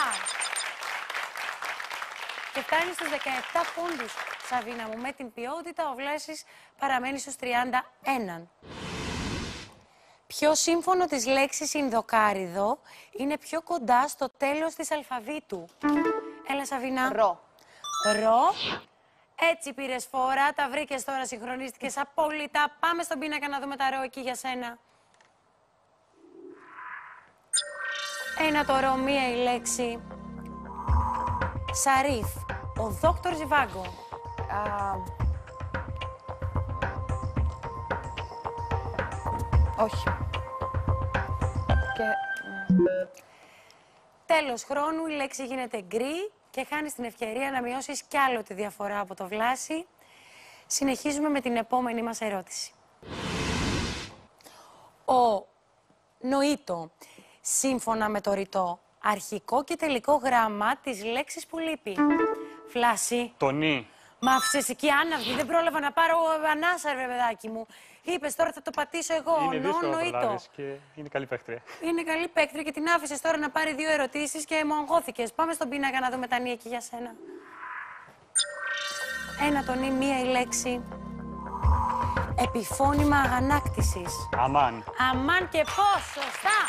Και φτάνει στους 17 πόντους, Σαβίνα μου. Με την ποιότητα, ο Βλάσης παραμένει στους 31. Ποιο σύμφωνο της λέξης Ινδοκάριδο είναι πιο κοντά στο τέλος της αλφαβήτου? Έλα, Σαβίνα. Ρο. Ρο. Έτσι πήρες φορά, τα βρήκες τώρα, συγχρονίστηκες απόλυτα. Πάμε στον πίνακα να δούμε τα ρο εκεί για σένα. 1 το ρο, 1 η λέξη. Σαρίφ. Ο Δόκτωρ Ζιβάγκο. Όχι. Τέλος χρόνου, η λέξη γίνεται γκρι και χάνεις την ευκαιρία να μειώσεις κι άλλο τη διαφορά από το Βλάση. Συνεχίζουμε με την επόμενη μας ερώτηση. Ο νοήτο, σύμφωνα με το ρητό, αρχικό και τελικό γράμμα της λέξης που λείπει. Βλάση. Το νι. Μ' άφησες εκεί άναυδη, δεν πρόλαβα να πάρω ανάσα, ρε παιδάκι μου. Είπες τώρα θα το πατήσω εγώ. Είναι δύσκολο να νοήτο. προλάβεις και είναι καλή παίκτρια. Είναι καλή παίκτρια και την άφησες τώρα να πάρει 2 ερωτήσεις και μου αγχώθηκες. Πάμε στον πίνακα να δούμε τα νι εκεί για σένα. 1 το νι, 1 η λέξη. Επιφώνημα αγανάκτησης. Αμάν. Αμάν και πώς, σωστά.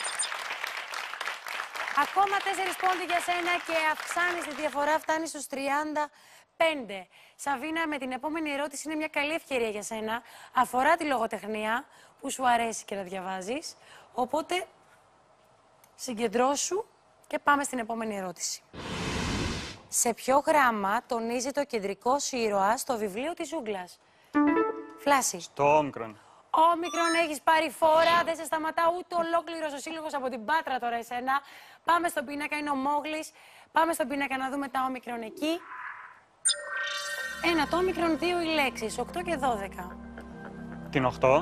Ακόμα 4 πόντι για σένα και αυξάνεις τη διαφορά, φτάνεις στους 35. Σαβίνα, με την επόμενη ερώτηση είναι μια καλή ευκαιρία για σένα. Αφορά τη λογοτεχνία που σου αρέσει και να διαβάζεις. Οπότε, συγκεντρώσου και πάμε στην επόμενη ερώτηση. Σε ποιο γράμμα τονίζει το κεντρικό ήρωα στο βιβλίο της ζούγκλας? Φλάση. Στο όμικρον. Όμικρον, έχεις πάρει φόρα, δεν σε σταματά ούτε ολόκληρος ο σύλλογος από την Πάτρα τώρα εσένα. Πάμε στον πίνακα, είναι ο Μόγλης. Πάμε στον πίνακα να δούμε τα όμικρον εκεί. 1 το όμικρον, 2 οι λέξεις, 8 και 12. Την 8.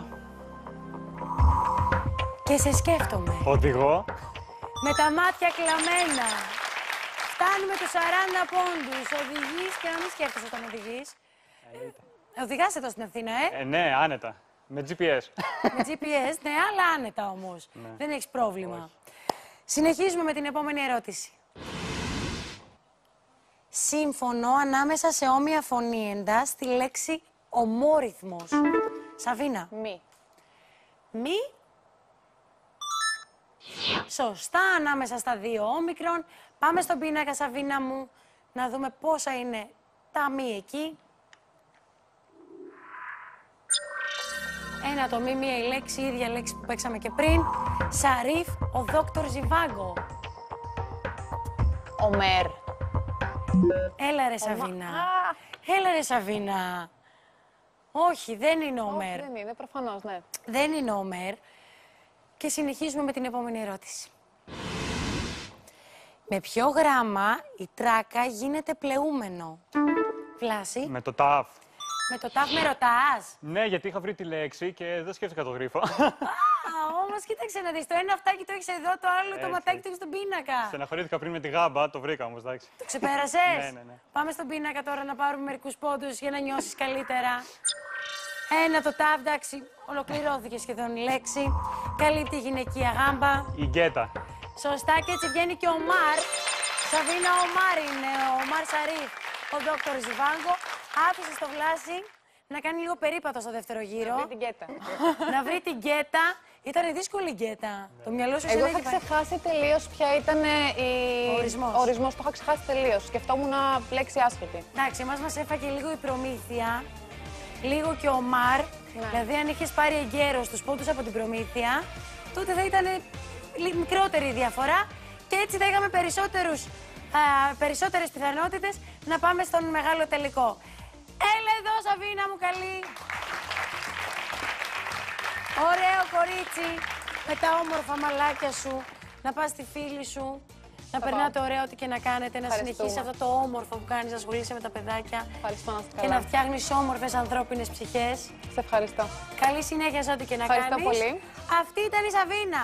Και σε σκέφτομαι. Οδηγώ. Με τα μάτια κλαμμένα. Φτάνουμε τους 40 πόντους. Οδηγείς και να μην σκέφτεσαι όταν οδηγείς. Οδηγάς εδώ στην Αθήνα, Ναι, άνετα. Με GPS. Με GPS, ναι, αλλά άνετα όμως. Ναι. Δεν έχεις πρόβλημα. Συνεχίζουμε με την επόμενη ερώτηση. Σύμφωνο ανάμεσα σε όμοια φωνήεντα στη λέξη ομόρυθμος. Σαβίνα. Μη. Μη. Σωστά, ανάμεσα στα 2 όμικρον. Πάμε στον πίνακα, Σαβίνα μου, να δούμε πόσα είναι τα μη εκεί. Ένα το μη, μία η λέξη, η ίδια λέξη που παίξαμε και πριν. Σαρίφ, ο Δόκτωρ Ζιβάγκο. Ομέρ. Έλα ρε Σαβίνα. Έλα ρε Σαβίνα. Όχι, δεν είναι ο Ομέρ. Δεν είναι, προφανώς, ναι. Δεν είναι ο Ομέρ. Και συνεχίζουμε με την επόμενη ερώτηση. Με ποιο γράμμα η τράκα γίνεται πλεούμενο? Βλάση. Με το ταφ. Με το τάφ με ρωτάς. Ναι, γιατί είχα βρει τη λέξη και δεν σκέφτηκα το γρίφο. Όμως κοίταξε να δεις, το ένα αυτάκι το έχεις εδώ, το άλλο το Έτσι. ματάκι το έχεις στον πίνακα. Στεναχωρήθηκα πριν με τη γάμπα, το βρήκα όμως, εντάξει. Το ξεπέρασες? Ναι. Πάμε στον πίνακα τώρα να πάρουμε μερικούς πόντους για να νιώσεις καλύτερα. Ένα το τάφ, εντάξει, ολοκληρώθηκε σχεδόν η λέξη. Καλή τη γυναικεία γάμπα. Η γκέτα. Σωστά, και έτσι βγαίνει και ο Μαρ. Σαβίνα, ο Μαρ είναι, ο Μαρ Σαρίφ, ο Δόκτωρ Ζιβάγκο. Άφησε στο Βλάση να κάνει λίγο περίπατο στο δεύτερο γύρο. Να βρει την γκέτα. Να βρει την γκέτα. Ήταν δύσκολη γκέτα. Το μυαλό σου Εγώ δεν είχα είχε ξεχάσει τελείως ποια ήταν Ο ορισμός. ο ορισμός. Το είχα ξεχάσει τελείως. Σκεφτόμουν λέξη άσχετη. Εντάξει, εμάς μας έφαγε λίγο η προμήθεια, λίγο και ο Μαρ. Ναι. Δηλαδή, αν είχες πάρει εγκαίρως τους πόντους από την προμήθεια, τότε θα ήταν μικρότερη η διαφορά και έτσι θα είχαμε περισσότερες πιθανότητες να πάμε στον μεγάλο τελικό. Έλα εδώ, Σαβίνα μου, καλή. Ωραίο κορίτσι, με τα όμορφα μαλάκια σου, να πας στη φίλη σου, να περνάτε ωραίο ό,τι και να κάνετε, να συνεχίσεις αυτό το όμορφο που κάνεις, να ασχολείσαι με τα παιδάκια Ευχαριστώ να είστε και καλά. να φτιάχνεις όμορφες ανθρώπινες ψυχές. Σε ευχαριστώ. Καλή συνέχεια σε ό,τι και να Ευχαριστώ κάνεις. πολύ. Αυτή ήταν η Σαβίνα.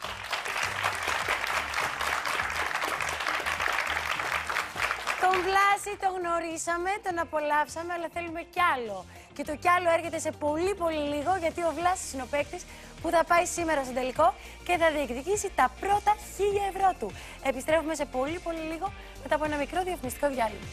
Τον Βλάση τον γνωρίσαμε, τον απολαύσαμε, αλλά θέλουμε κι άλλο. Και το κι άλλο έρχεται σε πολύ πολύ λίγο, γιατί ο Βλάσης είναι ο παίκτης που θα πάει σήμερα στον τελικό και θα διεκδικήσει τα πρώτα 1000 ευρώ του. Επιστρέφουμε σε πολύ πολύ λίγο μετά από ένα μικρό διαφημιστικό διάλειμμα.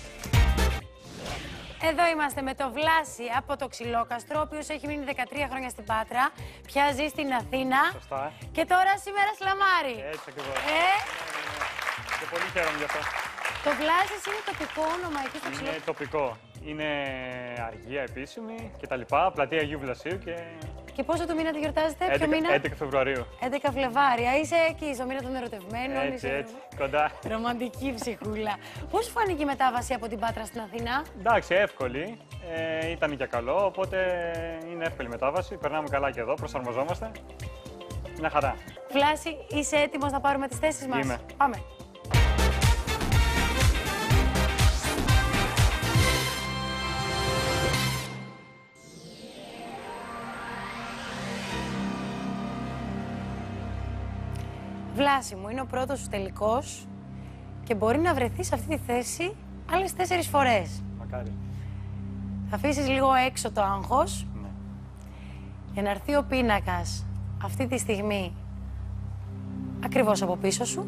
Εδώ είμαστε με το Βλάση από το Ξυλόκαστρο, ο οποίος έχει μείνει 13 χρόνια στην Πάτρα, πια ζει στην Αθήνα. Σωστά. Και τώρα σήμερα σλαμάρει. Έτσι ακριβώς. Και πολύ χαίρομαι γι' αυτό. Το Βλάσης είναι τοπικό όνομα εκεί στο Ξυλόκαστρο. Είναι τοπικό. Είναι αργία επίσημη κτλ. Πλατεία Αγίου Βλασίου και. Και πόσο του μήνα τη γιορτάζετε, ποιο μήνα? 11 Φεβρουαρίου. 11 Φλεβάρια. Είσαι εκεί στο μήνα των ερωτευμένων. Έτσι, κοντά. Ρομαντική ψυχούλα. Πώς σου φάνηκε η μετάβαση από την Πάτρα στην Αθήνα? Εντάξει, εύκολη. Ήταν για καλό, οπότε είναι εύκολη μετάβαση. Περνάμε καλά και εδώ, προσαρμοζόμαστε. Μια χαρά. Βλάση, είσαι έτοιμος να πάρουμε τις θέσεις μας? Είμαι. Πάμε. Βλάση μου, είναι ο πρώτος σου τελικός και μπορεί να βρεθεί σε αυτή τη θέση άλλες 4 φορές. Μακάρι. Θα αφήσεις λίγο έξω το άγχος Ναι. για να έρθει ο πίνακας αυτή τη στιγμή ακριβώς από πίσω σου.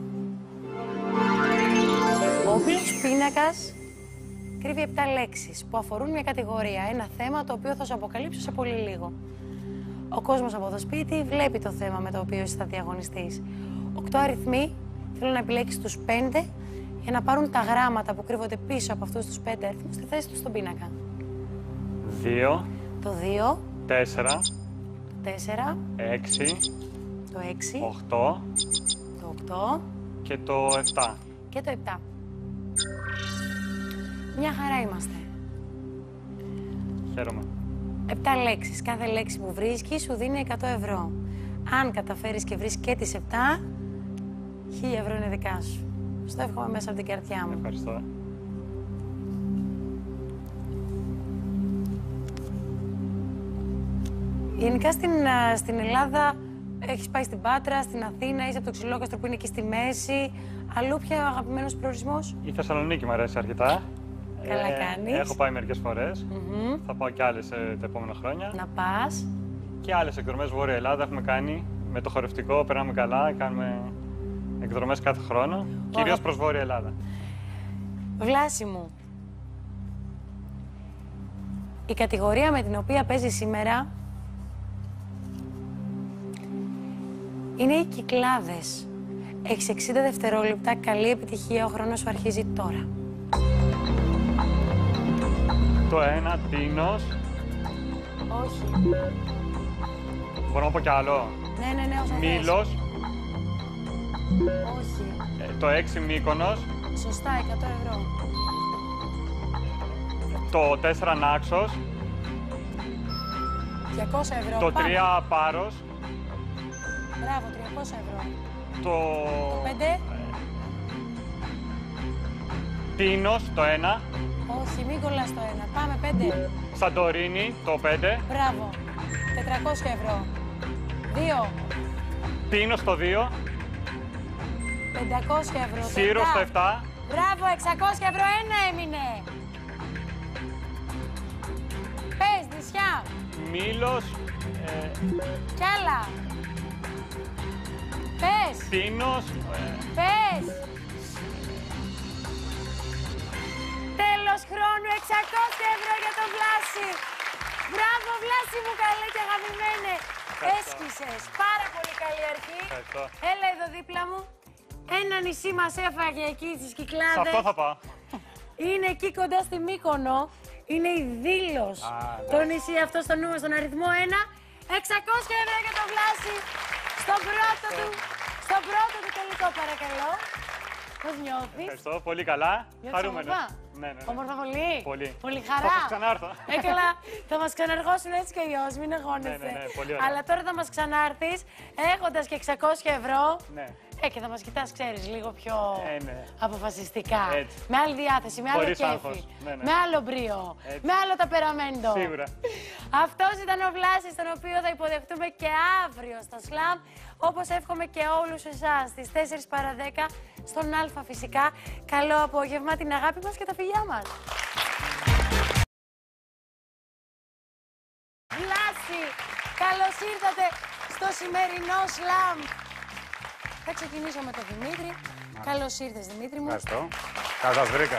Ο όπλος πίνακας κρύβει 7 λέξεις που αφορούν μια κατηγορία, ένα θέμα το οποίο θα σου αποκαλύψω σε πολύ λίγο. Ο κόσμος από το σπίτι βλέπει το θέμα με το οποίο εσύ θα διαγωνιστείς. 8 αριθμοί, θέλω να επιλέξεις τους 5 για να πάρουν τα γράμματα που κρύβονται πίσω από αυτούς τους 5 αριθμούς στη θέση τους στον πίνακα. 2, Το 2, 4, το 4, 6, το 6, 8 το 8 και το 7. και το 7. Μια χαρά είμαστε. Χαίρομαι. 7 λέξεις. Κάθε λέξη που βρίσκεις σου δίνει 100 ευρώ. Αν καταφέρεις και βρεις και τις 7, 1000 ευρώ είναι δικά σου. Στο εύχομαι μέσα από την καρδιά μου. Ευχαριστώ. Γενικά στην Ελλάδα έχεις πάει στην Πάτρα, στην Αθήνα, είσαι από το Ξυλόκαστρο που είναι εκεί στη μέση. Αλλού πια αγαπημένος προορισμός? Η Θεσσαλονίκη μου αρέσει αρκετά. Καλά κάνεις. Έχω πάει μερικές φορές. Θα πάω και άλλες τα επόμενα χρόνια. Να πας. Και άλλες εκδρομές Βόρεια Ελλάδα έχουμε κάνει. Με το χορευτικό περνάμε καλά, κάνουμε εκδρομές κάθε χρόνο. Κυρίως προς Βόρεια Ελλάδα. Βλάση μου, η κατηγορία με την οποία παίζει σήμερα είναι οι κυκλάδες. Έχεις 60 δευτερόλεπτα, καλή επιτυχία, ο χρόνος σου αρχίζει τώρα. Το 1, τίνος. Όχι. Μπορώ να πω κι άλλο. Ναι, όσο θες. Μήλος. Όχι. Το 6 Μύκονος. Σωστά, 100 ευρώ. Το 4 Νάξος. 200 ευρώ. Το Πάμε. 3 Πάρος. Μπράβο, 300 ευρώ. Το 5. Τίνος, το 1. Όχι, μην κολλάς το 1. Πάμε, 5. Σαντορίνη, το 5. Μπράβο. 400 ευρώ. 2. Τίνος, το 2. 500 ευρώ. Σύρος, το 7. Μπράβο, 600 ευρώ. 1 έμεινε. Πες, νησιά. Μήλος, Κι άλλα. Πες. Τίνος, Πες. Τέλος χρόνου, 600 ευρώ για τον Βλάση. Μπράβο, Βλάση μου, καλέ και αγαπημένε. Έσκησες. Πάρα πολύ καλή αρχή. Ευχαριστώ. Έλα εδώ δίπλα μου. Ένα νησί μας έφαγε εκεί στις Σε Κυκλάδες. αυτό θα πάω. Είναι εκεί κοντά στη Μύκονο. Είναι η Δήλος. ναι. Το νησί αυτό στο νούμερο, στον αριθμό 1. 600 ευρώ για τον Βλάση. Στον πρώτο του τελικό, παρακαλώ. Πώς νιώθεις? Ευχαριστώ, πολύ καλά. Νιώθεις Χαρούμενος. όμορφα? Ναι. Όμορφα πολύ. Πολύ. χαρά. Θα σας ξανάρθω. Καλά. Θα μας ξαναργώσουν έτσι και αλλιώς, μην αγχώνεσαι. Ναι, πολύ ωραία. Αλλά τώρα θα μας ξανάρθεις έχοντας και 600 ευρώ. Ναι. Και θα μας κοιτάς, ξέρεις, λίγο πιο Ναι. αποφασιστικά. Έτσι. Με άλλη διάθεση, με άλλο Χωρίς κέφι. άγχος. Ναι. Με άλλο μπρίο. Έτσι. Με άλλο ταπεραμέντο. Σίγουρα. Αυτός ήταν ο Βλάσης, τον οποίο θα υποδεχτούμε και αύριο στο Slam. Όπως εύχομαι και όλους εσάς, στις 4 παρά 10, στον Α φυσικά. Καλό απόγευμα, την αγάπη μας και τα φιλιά μας. Βλάση, καλώς ήρθατε στο σημερινό Slam. Θα ξεκινήσω με τον Δημήτρη. Καλώς ήρθες, Δημήτρη μου. Ευχαριστώ. Καλώς σας βρήκα.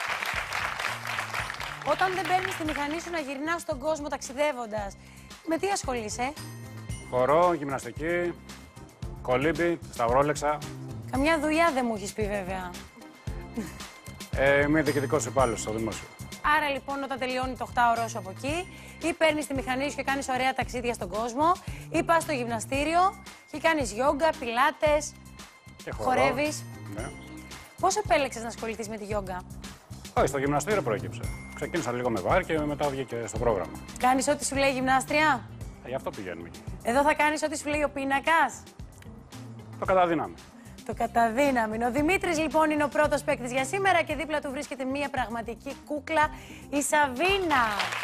Όταν δεν παίρνεις τη μηχανή σου να γυρνάς στον κόσμο ταξιδεύοντας, με τι ασχολείσαι? Χορό, γυμναστική, κολύμπι, σταυρόλεξα. Καμιά δουλειά δεν μου έχεις πει βέβαια. Είμαι διοικητικός υπάλληλος στο δημόσιο. Άρα λοιπόν, όταν τελειώνει το 8ωρό σου από εκεί, ή παίρνεις τη μηχανή σου και κάνεις ωραία ταξίδια στον κόσμο, ή πας στο γυμναστήριο και κάνεις γιόγκα, πιλάτες, Και χορό. χορεύεις. Ναι. Πώς επέλεξες να ασχοληθείς με τη γιόγκα? Όχι, στο γυμναστήριο προέκυψε. Ξεκίνησα λίγο με βάρη και μετά βγήκε στο πρόγραμμα. Κάνεις ό,τι σου λέει η γυμνάστρια? Γι' αυτό πηγαίνουμε εκεί. Εδώ θα κάνεις ό,τι σου λέει ο πίνακας. Το καταδύναμε. Το καταδύναμη. Ο Δημήτρης λοιπόν είναι ο πρώτος παίκτης για σήμερα και δίπλα του βρίσκεται μία πραγματική κούκλα, η Σαβίνα.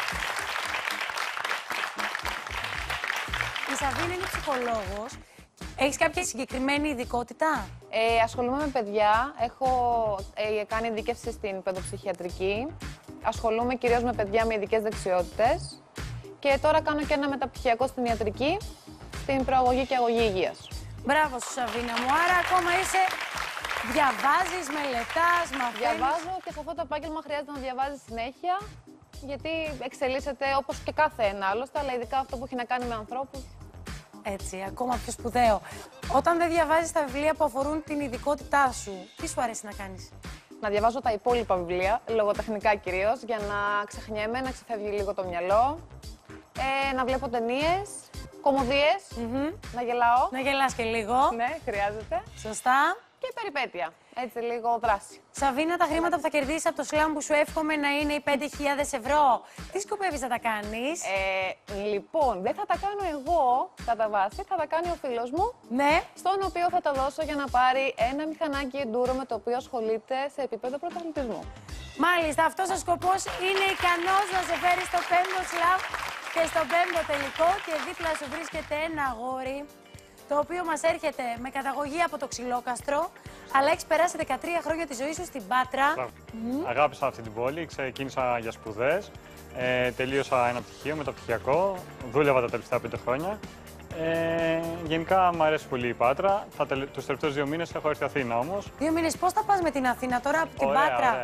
Η Σαβίνα είναι ψυχολόγος. Έχεις κάποια συγκεκριμένη ειδικότητα? Ασχολούμαι με παιδιά. Έχω κάνει ειδίκευση στην παιδοψυχιατρική. Ασχολούμαι κυρίως με παιδιά με ειδικές δεξιότητες. Και τώρα κάνω και ένα μεταπτυχιακό στην ιατρική, στην προαγωγή και αγωγή υγείας. Μπράβο σου, Σαβίνα μου. Άρα ακόμα είσαι... Διαβάζεις, μελετάς, μαθαίνεις. Διαβάζω και σε αυτό το επάγγελμα χρειάζεται να διαβάζεις συνέχεια, γιατί εξελίσσεται όπως και κάθε ένα άλλωστε, αλλά ειδικά αυτό που έχει να κάνει με ανθρώπους. Έτσι, ακόμα πιο σπουδαίο. Όταν δεν διαβάζεις τα βιβλία που αφορούν την ειδικότητά σου, τι σου αρέσει να κάνεις? Να διαβάζω τα υπόλοιπα βιβλία, λογοτεχνικά κυρίως, για να ξεχνιέμαι, να ξεφεύγει λίγο το μυαλό, να βλέπω ταινίες, κωμωδίες, να γελάω. Να γελάς και λίγο. Ναι, χρειάζεται. Σωστά. Και περιπέτεια. Έτσι λίγο δράση. Σαβίνα, τα χρήματα που θα κερδίσεις από το Slam που σου εύχομαι να είναι οι 5.000 ευρώ. Τι σκοπεύεις να τα κάνεις? Λοιπόν, δεν θα τα κάνω εγώ κατά βάση, θα τα κάνει ο φίλος μου, Ναι. στον οποίο θα τα δώσω για να πάρει ένα μηχανάκι εντούρο με το οποίο ασχολείται σε επίπεδο πρωταθλητισμού. Μάλιστα, αυτός ο σκοπός είναι ικανός να σε φέρει στο 5ο Slam και στο 5ο τελικό και δίπλα σου βρίσκεται ένα αγόρι το οποίο μας έρχεται με καταγωγή από το Ξυλόκαστρο, αλλά έχεις περάσει 13 χρόνια τη ζωή σου στην Πάτρα. Αγάπησα αυτή την πόλη, ξεκίνησα για σπουδές, τελείωσα ένα πτυχίο, μεταπτυχιακό, δούλευα τα τελευταία 5 χρόνια. Γενικά μου αρέσει πολύ η Πάτρα. Τους τελευταίους 2 μήνες έχω έρθει Αθήνα όμως. 2 μήνες, πώς θα πας με την Αθήνα τώρα από την Ωραία, Πάτρα? ωραία.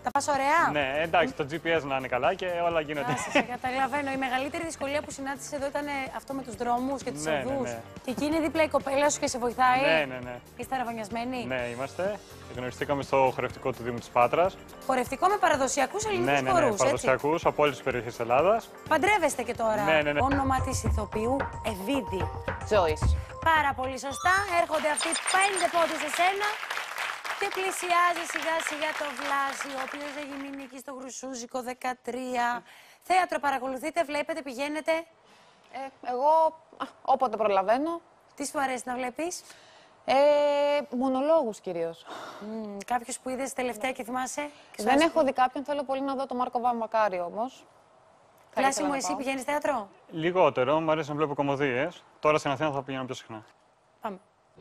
Τα πας ωραία. Ναι, εντάξει, το GPS να είναι καλά και όλα γίνονται. Άσε, σε καταλαβαίνω. Η μεγαλύτερη δυσκολία που συνάντησες εδώ ήταν αυτό με τους δρόμους και τις Ναι, ναι, οδούς. ναι. Και εκεί είναι δίπλα η κοπέλα σου και σε βοηθάει. Ναι. Είστε αραβωνιασμένοι. Ναι, είμαστε. Γνωριστήκαμε στο χορευτικό του Δήμου της Πάτρας. Χορευτικό με παραδοσιακούς ελληνικούς Ναι, χορούς, έτσι. παραδοσιακούς από όλες τις περιοχές της Ελλάδας. Παντρεύεστε και τώρα. Ναι. Όνομα της ηθοποιού Ευίδη. Joyce. Πάρα πολύ σωστά. Έρχονται αυτοί 5 πόντους σε σένα. Και πλησιάζει σιγά σιγά το Βλάση, ο οποίος έχει μείνει εκεί στο Γρουσούζικο 13. Θέατρο παρακολουθείτε, βλέπετε, πηγαίνετε. Εγώ όποτε προλαβαίνω. Τι σου αρέσει να βλέπεις? Μονολόγους κυρίως. Κάποιος που είδες τελευταία και θυμάσαι? Και σου Δεν άρεσε? έχω δει κάποιον, θέλω πολύ να δω τον Μάρκο Βαμβακάρη όμως. Θα Βλάση ήθελα μου, να εσύ πάω. πηγαίνεις θέατρο? Λιγότερο, μου αρέσει να βλέπω κομμωδίες. Τώρα στην Αθήνα θα πηγαίνω πιο συχνά. Πάμε.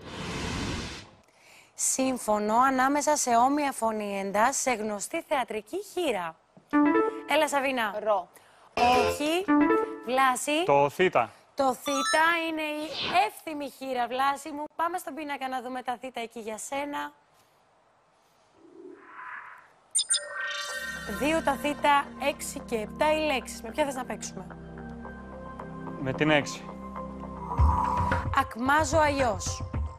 Σύμφωνο ανάμεσα σε όμοια φωνήεντα σε γνωστή θεατρική χήρα. Έλα Σαβίνα. Ρο. Όχι. Βλάση. Το θήτα. Το θήτα είναι η εύθυμη χείρα, Βλάση μου. Πάμε στον πίνακα να δούμε τα θήτα εκεί για σένα. 2 τα θήτα, 6 και 7 οι λέξεις. Με ποια θες να παίξουμε? Με την 6. Ακμάζω αλλιώς.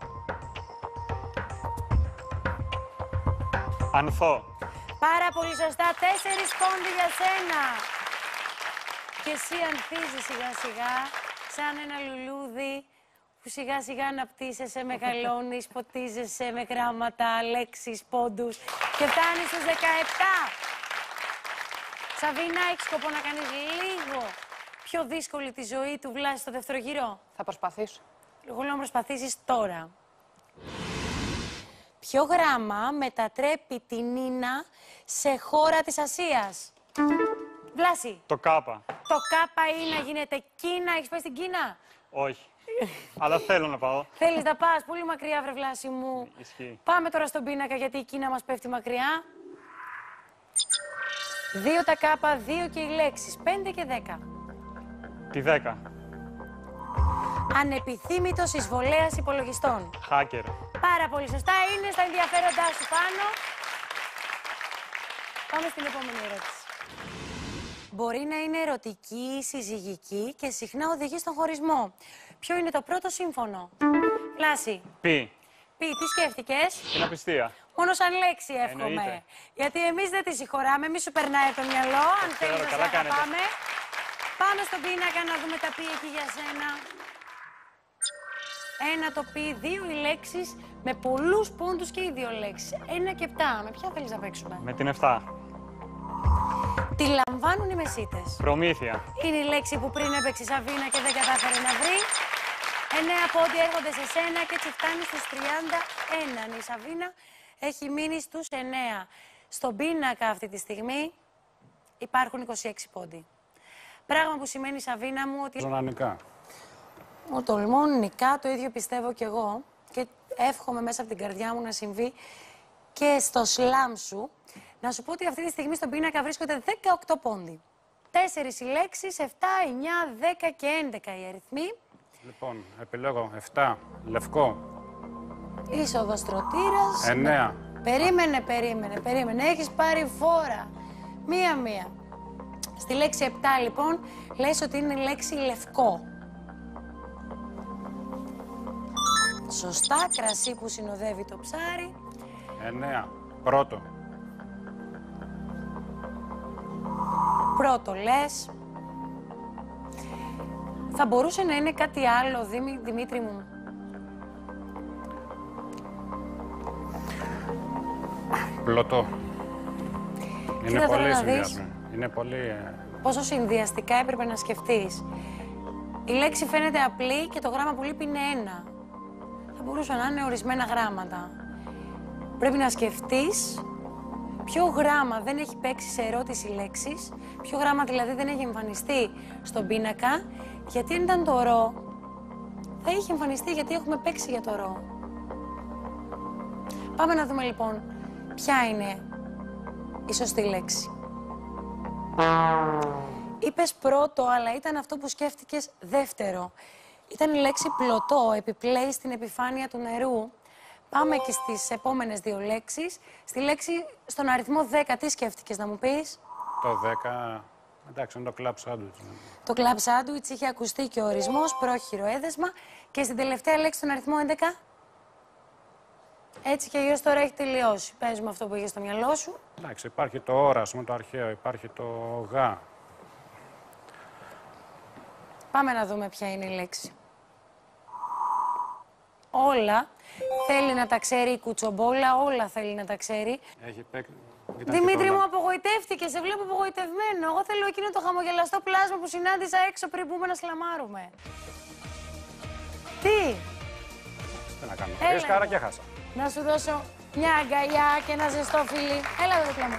Ανθώ. Πάρα πολύ σωστά. 4 πόντοι για σένα. Και εσύ ανθίζεις σιγά σιγά, σαν ένα λουλούδι που σιγά σιγά αναπτύσσεσαι, μεγαλώνεις, ποτίζεσαι με γράμματα, λέξεις, πόντους και φτάνεις στους 17. Σαβίνα, έχεις σκοπό να κάνεις λίγο πιο δύσκολη τη ζωή του Βλάση στο δεύτερο γύρο? Θα προσπαθήσω. Εγώ λέω να προσπαθήσεις τώρα. Ποιο γράμμα μετατρέπει την Νίνα σε χώρα της Ασίας? Βλάση. Το κάπα. Το κάπα είναι να γίνεται Κίνα. Έχεις πάει στην Κίνα? Όχι. Αλλά θέλω να πάω. Θέλεις να πας πολύ μακριά, βρε Βλάση μου. Ισχύει. Πάμε τώρα στον πίνακα γιατί η Κίνα μας πέφτει μακριά. 2 τα κάπα, 2 και οι λέξεις. 5 και 10. Τη 10. Ανεπιθύμητος εισβολέας υπολογιστών. Hacker. Πάρα πολύ σωστά. Είναι στα ενδιαφέροντά σου πάνω. Πάμε στην επόμενη ερώτηση. Μπορεί να είναι ερωτική ή συζυγική και συχνά οδηγεί στον χωρισμό. Ποιο είναι το πρώτο σύμφωνο? Βλάση. Πι. Πει, τι σκέφτηκες? Την απιστία. Μόνο σαν λέξη εύχομαι. Εννοείται. Γιατί εμείς δεν τη συγχωράμε, μη σου περνάει το μυαλό. Αν θέλεις να σε καλά κάνετε. αγαπάμε. Πάμε στον πίνακα να δούμε τα πι εκεί για σένα. 1 το πι, 2 οι λέξεις με πολλούς πόντους και οι 2 λέξεις. 1 και 7. Με ποια θέλεις να παίξουμε? Με την 7. Τι λαμβάνουν οι μεσίτες? Προμήθεια. Είναι η λέξη που πριν έπαιξε η Σαβίνα και δεν κατάφερε να βρει. 9 πόντοι έρχονται σε σένα και έτσι φτάνει στους 31. Η Σαβίνα έχει μείνει στους 9. Στον πίνακα αυτή τη στιγμή υπάρχουν 26 πόντοι. Πράγμα που σημαίνει, Σαβίνα μου, ότι... Ζωντανικά. Ο τολμών νικά, το ίδιο πιστεύω κι εγώ και εύχομαι μέσα από την καρδιά μου να συμβεί και στο σλάμ σου. Να σου πω ότι αυτή τη στιγμή στον πίνακα βρίσκονται 18 πόντοι. 4 οι λέξεις, 7, 9, 10 και 11 οι αριθμοί. Λοιπόν, επιλέγω 7, λευκό, Είσοδος τροτήρας. 9. Περίμενε. Έχεις πάρει φόρα. Μία-μία. Στη λέξη 7, λοιπόν, λες ότι είναι η λέξη λευκό. Σωστά, κρασί που συνοδεύει το ψάρι. 9, πρώτο, Πρώτο λες. Θα μπορούσε να είναι κάτι άλλο, Δημήτρη μου? πλωτό. Είναι Κοίτα τώρα πολύ να δεις. συνδυασμένο. Είναι πολύ... Πόσο συνδυαστικά έπρεπε να σκεφτείς. Η λέξη φαίνεται απλή και το γράμμα που λείπει είναι 1. Θα μπορούσαν να είναι ορισμένα γράμματα. Πρέπει να σκεφτείς ποιο γράμμα δεν έχει παίξει σε ερώτηση λέξης, ποιο γράμμα δηλαδή δεν έχει εμφανιστεί στον πίνακα, γιατί αν ήταν το ρο, θα είχε εμφανιστεί γιατί έχουμε παίξει για το ρο. Πάμε να δούμε λοιπόν ποια είναι η σωστή λέξη. Είπες πρώτο, αλλά ήταν αυτό που σκέφτηκες δεύτερο. Ήταν η λέξη πλωτό, επιπλέει στην επιφάνεια του νερού. Πάμε και στις επόμενες δύο λέξεις. Στη λέξη στον αριθμό 10, τι σκέφτηκες να μου πεις? Το 10, εντάξει, είναι το club sandwich. Το club sandwich είχε ακουστεί και ο ορισμός, πρόχειρο έδεσμα. Και στην τελευταία λέξη στον αριθμό 11. Έτσι και γύρω τώρα έχει τελειώσει. Πες μου αυτό που είχε στο μυαλό σου. Εντάξει, υπάρχει το όρασμα, το αρχαίο, υπάρχει το γα. Πάμε να δούμε ποια είναι η λέξη. Όλα θέλει να τα ξέρει η κουτσομπόλα, όλα θέλει να τα ξέρει. Έχει παίξει. Δημήτρη μου, απογοητεύτηκε, σε βλέπω απογοητευμένο. Εγώ θέλω εκείνο το χαμογελαστό πλάσμα που συνάντησα έξω πριν πούμε να σλαμάρουμε. Τι? Τι να κάνω. Έλα Ρίσκαρα εδώ. και χάσα. Να σου δώσω μια αγκαλιά και ένα ζεστό φιλί. Έλα εδώ δίπλα μου.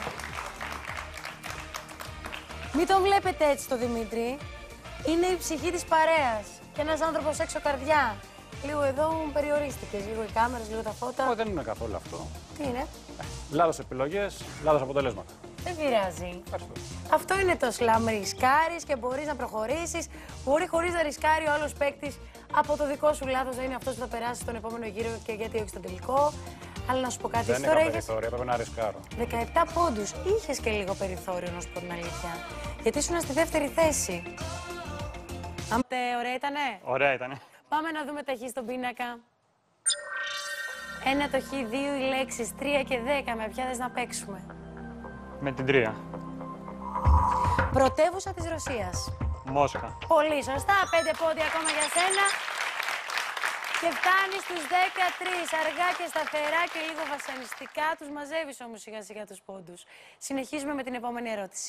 Μην τον βλέπετε έτσι το Δημήτρη. Είναι η ψυχή της παρέας. Και ένας άνθρωπος έξω καρδιά. Λίγο εδώ μου περιορίστηκες. Λίγο οι κάμερες, λίγο τα φώτα. Δεν είναι καθόλου αυτό. Τι είναι? Λάθος επιλογές, λάθος αποτελέσματα. Δεν πειράζει. Ευχαριστώ. Αυτό είναι το σλαμ. Ρισκάρεις και μπορείς να προχωρήσεις. Μπορεί χωρίς να ρισκάρει ο άλλος παίκτης από το δικό σου λάθος να είναι αυτός που θα περάσει στον επόμενο γύρο και γιατί όχι στον τελικό. Αλλά να σου πω κάτι. Δεν Τώρα είχα είχες περιθώρια, έπρεπε να ρισκάρω. 17 πόντους. Είχες και λίγο περιθώριο, να σου πω την αλήθεια. Γιατί ήσουν στη δεύτερη θέση. Ωραία ήτανε. Ωραία ήτανε. Πάμε να δούμε τα χ στον πίνακα. 1 το χ, 2 οι λέξεις, 3 και 10. Με ποια θες να παίξουμε? Με την 3. Πρωτεύουσα της Ρωσίας. Μόσχα. Πολύ σωστά. 5 πόντια ακόμα για σένα. Και φτάνεις στους 13. Αργά και σταθερά και λίγο βασανιστικά. Τους μαζεύεις όμως σιγά σιγά τους πόντους. Συνεχίζουμε με την επόμενη ερώτηση.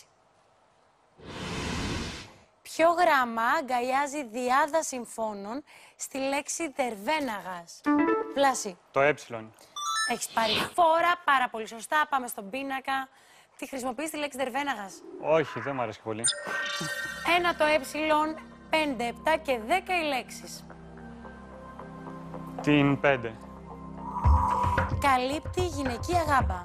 Ποιο γράμμα αγκαλιάζει διάδα συμφώνων στη λέξη δερβέναγας? Πλάση. Το ε. Έχεις πάρει φόρα, πάρα πολύ σωστά. Πάμε στον πίνακα. Τη χρησιμοποιείς τη λέξη δερβέναγας? Όχι, δεν μου αρέσει πολύ. 1 το ε, 5, 7 και 10 οι λέξεις. Την 5. Καλύπτει γυναικεία γάμπα.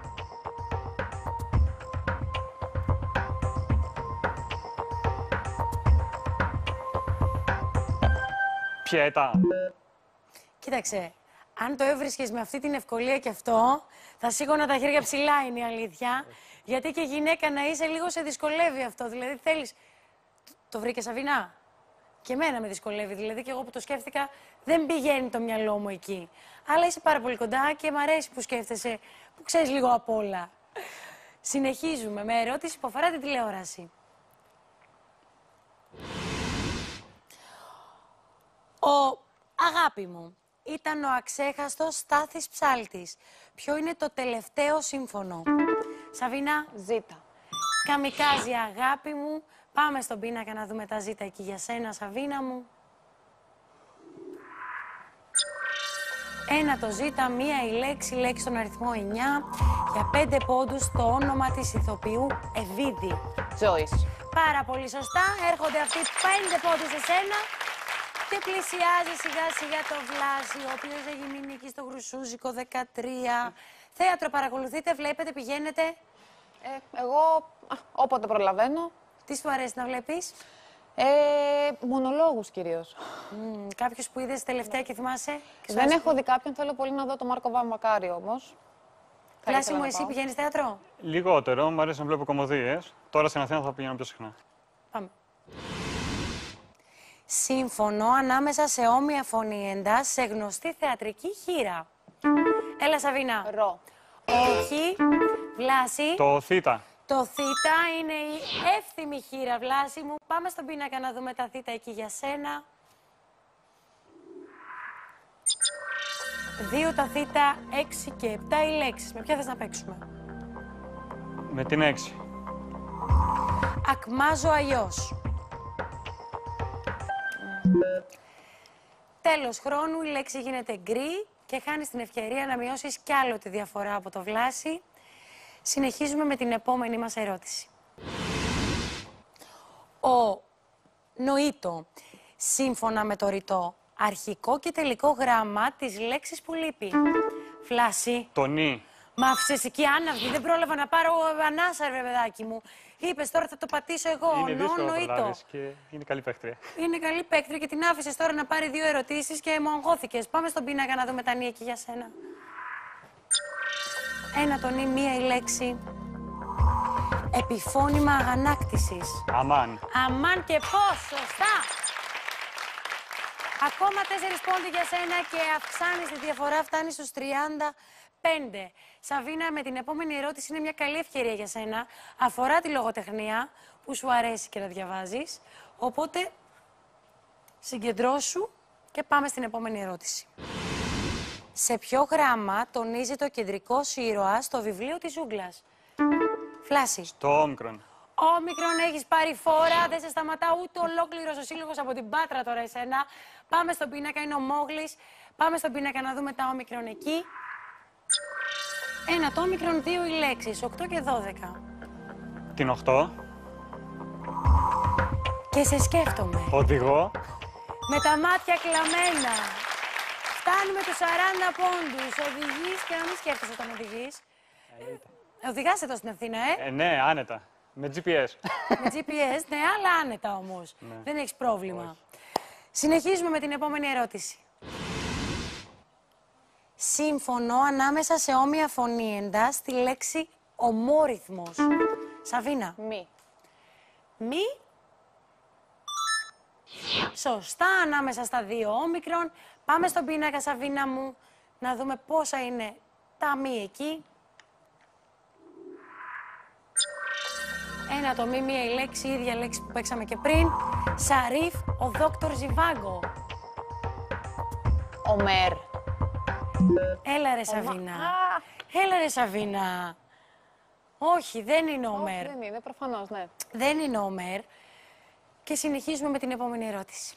Πιέτα. Κοίταξε, αν το έβρισκες με αυτή την ευκολία και αυτό, θα σήκωνα τα χέρια ψηλά, είναι η αλήθεια. Γιατί και γυναίκα να είσαι, λίγο σε δυσκολεύει αυτό. Δηλαδή θέλεις. Το βρήκε Σαβινά? Και εμένα με δυσκολεύει. Δηλαδή και εγώ που το σκέφτηκα, δεν πηγαίνει το μυαλό μου εκεί. Αλλά είσαι πάρα πολύ κοντά και μ' αρέσει που σκέφτεσαι, που ξέρεις λίγο απ' όλα. Συνεχίζουμε με ερώτηση που αφορά την τηλεόραση. Αγάπη μου, ήταν ο αξέχαστος Στάθης Ψάλτης. Ποιο είναι το τελευταίο σύμφωνο? Σαβίνα. Ζήτα. Καμικάζι, αγάπη μου. Πάμε στον πίνακα να δούμε τα ζήτα εκεί για σένα, Σαβίνα μου. 1 το ζήτα, 1 η λέξη στον αριθμό 9. Για 5 πόντους το όνομα της ηθοποιού Ευίδη. Joyce. Πάρα πολύ σωστά. Έρχονται αυτοί 5 πόντους σε σένα. Και πλησιάζει σιγά σιγά το Βλάση, ο οποίος έχει μείνει εκεί στο Γρουσούζικο 13. Θέατρο παρακολουθείτε, βλέπετε, πηγαίνετε? Εγώ όποτε προλαβαίνω. Τι σου αρέσει να βλέπεις? Μονολόγους κυρίως. Κάποιος που είδες τελευταία και θυμάσαι? Δεν έχω δει κάποιον, θέλω πολύ να δω τον Μάρκο Βαμβακάρη όμως. Βλάση μου, εσύ πηγαίνεις θέατρο? Λιγότερο, μου αρέσει να βλέπω κωμωδίες. Τώρα στην Αθήνα θα πηγαίνω πιο συχνά. Πάμε. Σύμφωνο ανάμεσα σε όμοια φωνήεντα σε γνωστή θεατρική χήρα. Έλα, Σαβίνα. Ρο. Όχι. Βλάση. Το θήτα. Το θήτα είναι η εύθυμη χήρα, Βλάση μου. Πάμε στον πίνακα να δούμε τα θήτα εκεί για σένα. 2 τα θήτα, 6 και 7 οι λέξεις. Με ποια θες να παίξουμε? Με την 6. Ακμάζω αλλιώς. Τέλος χρόνου, η λέξη γίνεται γκρι και χάνεις την ευκαιρία να μειώσεις κι άλλο τη διαφορά από το Βλάση. Συνεχίζουμε με την επόμενη μας ερώτηση. Ο νοήτο, σύμφωνα με το ρητό, αρχικό και τελικό γράμμα της λέξης που λείπει. Βλάση. Το νι. Μ' άφησες εκεί άναυδη, δεν πρόλαβα να πάρω ανάσα, ρε παιδάκι μου. Είπες τώρα θα το πατήσω εγώ. Είναι δύσκολο να νοήτο. προλάβεις και είναι καλή παίκτρια. Είναι καλή παίκτρια και την άφησες τώρα να πάρει 2 ερωτήσεις και μου αγχώθηκες. Πάμε στον πίνακα να δούμε τα νύχια εκεί για σένα. Ένα το νι, μία η λέξη. Επιφώνημα αγανάκτησης. Αμάν. Αμάν και πώς, σωστά. Ακόμα 4 πόντοι για σένα και αυξάνεις τη διαφορά, φτάνει στους 35. Σαβίνα, με την επόμενη ερώτηση είναι μια καλή ευκαιρία για σένα. Αφορά τη λογοτεχνία που σου αρέσει και να διαβάζεις. Οπότε, συγκεντρώσου και πάμε στην επόμενη ερώτηση. Σε ποιο γράμμα τονίζει το κεντρικό ήρωα στο βιβλίο της ζούγκλας? Φλάση. Το όμικρον. Όμικρον, έχεις πάρει φόρα, δεν σε σταματά ούτε ολόκληρος ο σύλλογος από την Πάτρα τώρα εσένα. Πάμε στον πίνακα, είναι ο Μόγλης. Πάμε στον πίνακα να δούμε τα όμικρον εκεί. Ένα το όμικρον, 2 οι λέξεις, 8 και 12. Την 8. Και σε σκέφτομαι. Οδηγώ. Με τα μάτια κλαμμένα. Φτάνουμε τους 40 πόντους. Οδηγείς και να μην σκέφτεσαι όταν οδηγείς. Οδηγάς εδώ στην Αθήνα, Ναι, άνετα. Με GPS. Με GPS, ναι, αλλά άνετα όμως. Ναι. Δεν έχεις πρόβλημα. Συνεχίζουμε με την επόμενη ερώτηση. Σύμφωνο ανάμεσα σε όμοια φωνήεντα στη λέξη ομόρυθμος. Σαβίνα. Μη. Μη. Σωστά, ανάμεσα στα 2 όμικρον. Πάμε στον πίνακα, Σαβίνα μου, να δούμε πόσα είναι τα μη εκεί. Ένα το μη, μία η λέξη, η ίδια λέξη που παίξαμε και πριν. Σαρίφ, ο δόκτωρ Ζιβάγκο. Ομέρ. Έλα ρε Σαβίνα. Έλα ρε Σαβίνα. Όχι, δεν είναι ο Ομέρ. Δεν είναι, προφανώς, ναι. Δεν είναι ο Ομέρ. Και συνεχίζουμε με την επόμενη ερώτηση.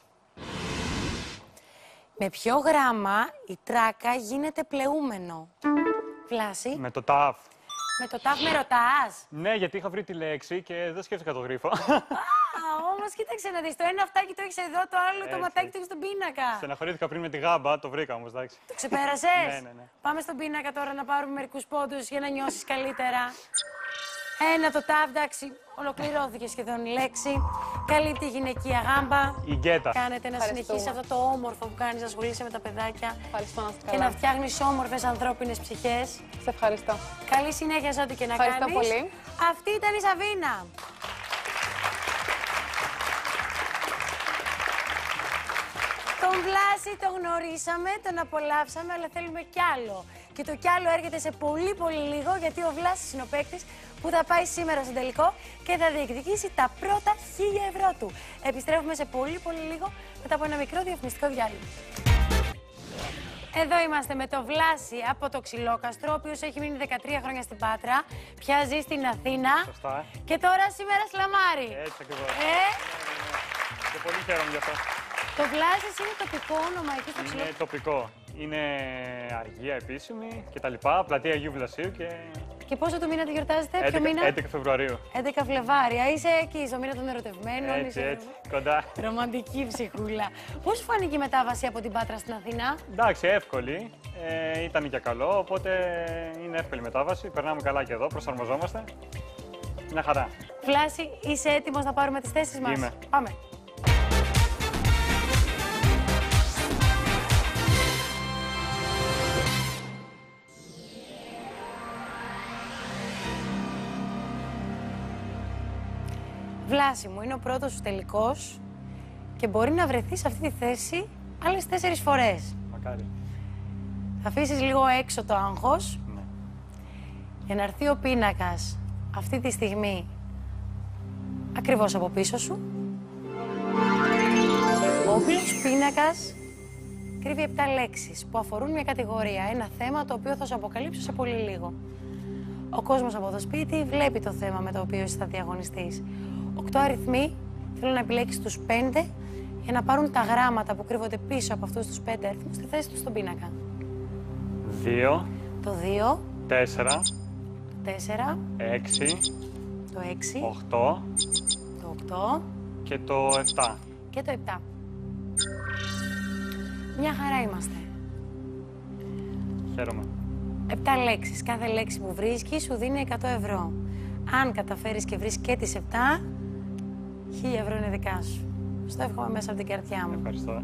Με ποιο γράμμα η τράκα γίνεται πλεούμενο? Φλάση. Με το ταφ. Με το τάφ με ρωτάς? Ναι, γιατί είχα βρει τη λέξη και δεν σκέφτηκα το γρίφο. Όμως κοίταξε να δεις, το ένα αυτάκι το έχεις εδώ, το άλλο το Έτσι. ματάκι το έχεις στον πίνακα. Στεναχωρήθηκα πριν με τη γάμπα, το βρήκα όμως, εντάξει. Το ξεπέρασες? Ναι. Πάμε στον πίνακα τώρα να πάρουμε μερικούς πόντους για να νιώσεις καλύτερα. Ένα το τάφ, εντάξει, ολοκληρώθηκε σχεδόν η λέξη. Καλή τη γυναικεία γάμπα. Η γκέτα. Κάνετε να Ευχαριστούμε. συνεχίσεις αυτό το όμορφο που κάνεις, να ασχολείσαι με τα παιδάκια Ευχαριστώ να είστε και καλά. να φτιάχνεις όμορφες ανθρώπινες ψυχές. Σε ευχαριστώ. Καλή συνέχεια σε ό,τι και να Ευχαριστώ κάνεις. πολύ. Αυτή ήταν η Σαβίνα. Τον Βλάση τον γνωρίσαμε, τον απολαύσαμε, αλλά θέλουμε κι άλλο. Και το κι άλλο έρχεται σε πολύ πολύ λίγο, γιατί ο Βλάσης είναι ο παίκτης που θα πάει σήμερα στον τελικό και θα διεκδικήσει τα πρώτα 1000 ευρώ του. Επιστρέφουμε σε πολύ πολύ λίγο μετά από ένα μικρό διαφημιστικό διάλειμμα. Εδώ είμαστε με το Βλάση από το Ξυλόκαστρο, ο οποίος έχει μείνει 13 χρόνια στην Πάτρα, πια ζει στην Αθήνα. Σωστά. Και τώρα σήμερα σλαμάρει. Έτσι ακριβώς. Και πολύ χαίρομαι γι' αυτό. Το Βλάσης είναι τοπικό όνομα εκεί στο Είναι Ξυλόκαστρο. τοπικό. Είναι αργία επίσημη κτλ. Πλατεία Αγίου Βλασίου και. Και πόσο του μήνα τη γιορτάζετε, ποιο μήνα? 11 Φεβρουαρίου. 11 Φλεβάρια. Είσαι εκεί στο μήνα των ερωτευμένων. Έτσι, είσαι έτσι. Κοντά. ρομαντική ψυχούλα. Πώς σου φάνηκε η μετάβαση από την Πάτρα στην Αθήνα? Εντάξει, εύκολη. Ήταν και καλό, οπότε είναι εύκολη μετάβαση. Περνάμε καλά και εδώ, προσαρμοζόμαστε. Μια χαρά. Βλάση, είσαι έτοιμος να πάρουμε τις θέσεις μας? Είμαι. Πάμε. Βλάση μου, είναι ο πρώτος σου τελικός και μπορεί να βρεθεί σε αυτή τη θέση άλλες 4 φορές. Μακάρι. Θα αφήσεις λίγο έξω το άγχος Ναι. για να έρθει ο πίνακας αυτή τη στιγμή ακριβώς από πίσω σου. Ο οποίος πίνακας κρύβει 7 λέξεις που αφορούν μια κατηγορία, ένα θέμα το οποίο θα σου αποκαλύψω σε πολύ λίγο. Ο κόσμος από το σπίτι βλέπει το θέμα με το οποίο εσύ θα διαγωνιστείς. 8 αριθμοί, θέλω να επιλέξεις τους 5 για να πάρουν τα γράμματα που κρύβονται πίσω από αυτούς τους 5 αριθμούς στη θέση τους στον πίνακα. 2, Το 2, 4, το 4, 6, το 6, 8 το 8 και το 7. και το 7. Μια χαρά είμαστε. Χαίρομαι. 7 λέξεις. Κάθε λέξη που βρίσκεις σου δίνει 100 ευρώ. Αν καταφέρεις και βρεις και τις 7, 1000 ευρώ είναι δικά σου. Στο εύχομαι μέσα από την καρδιά μου. Ευχαριστώ.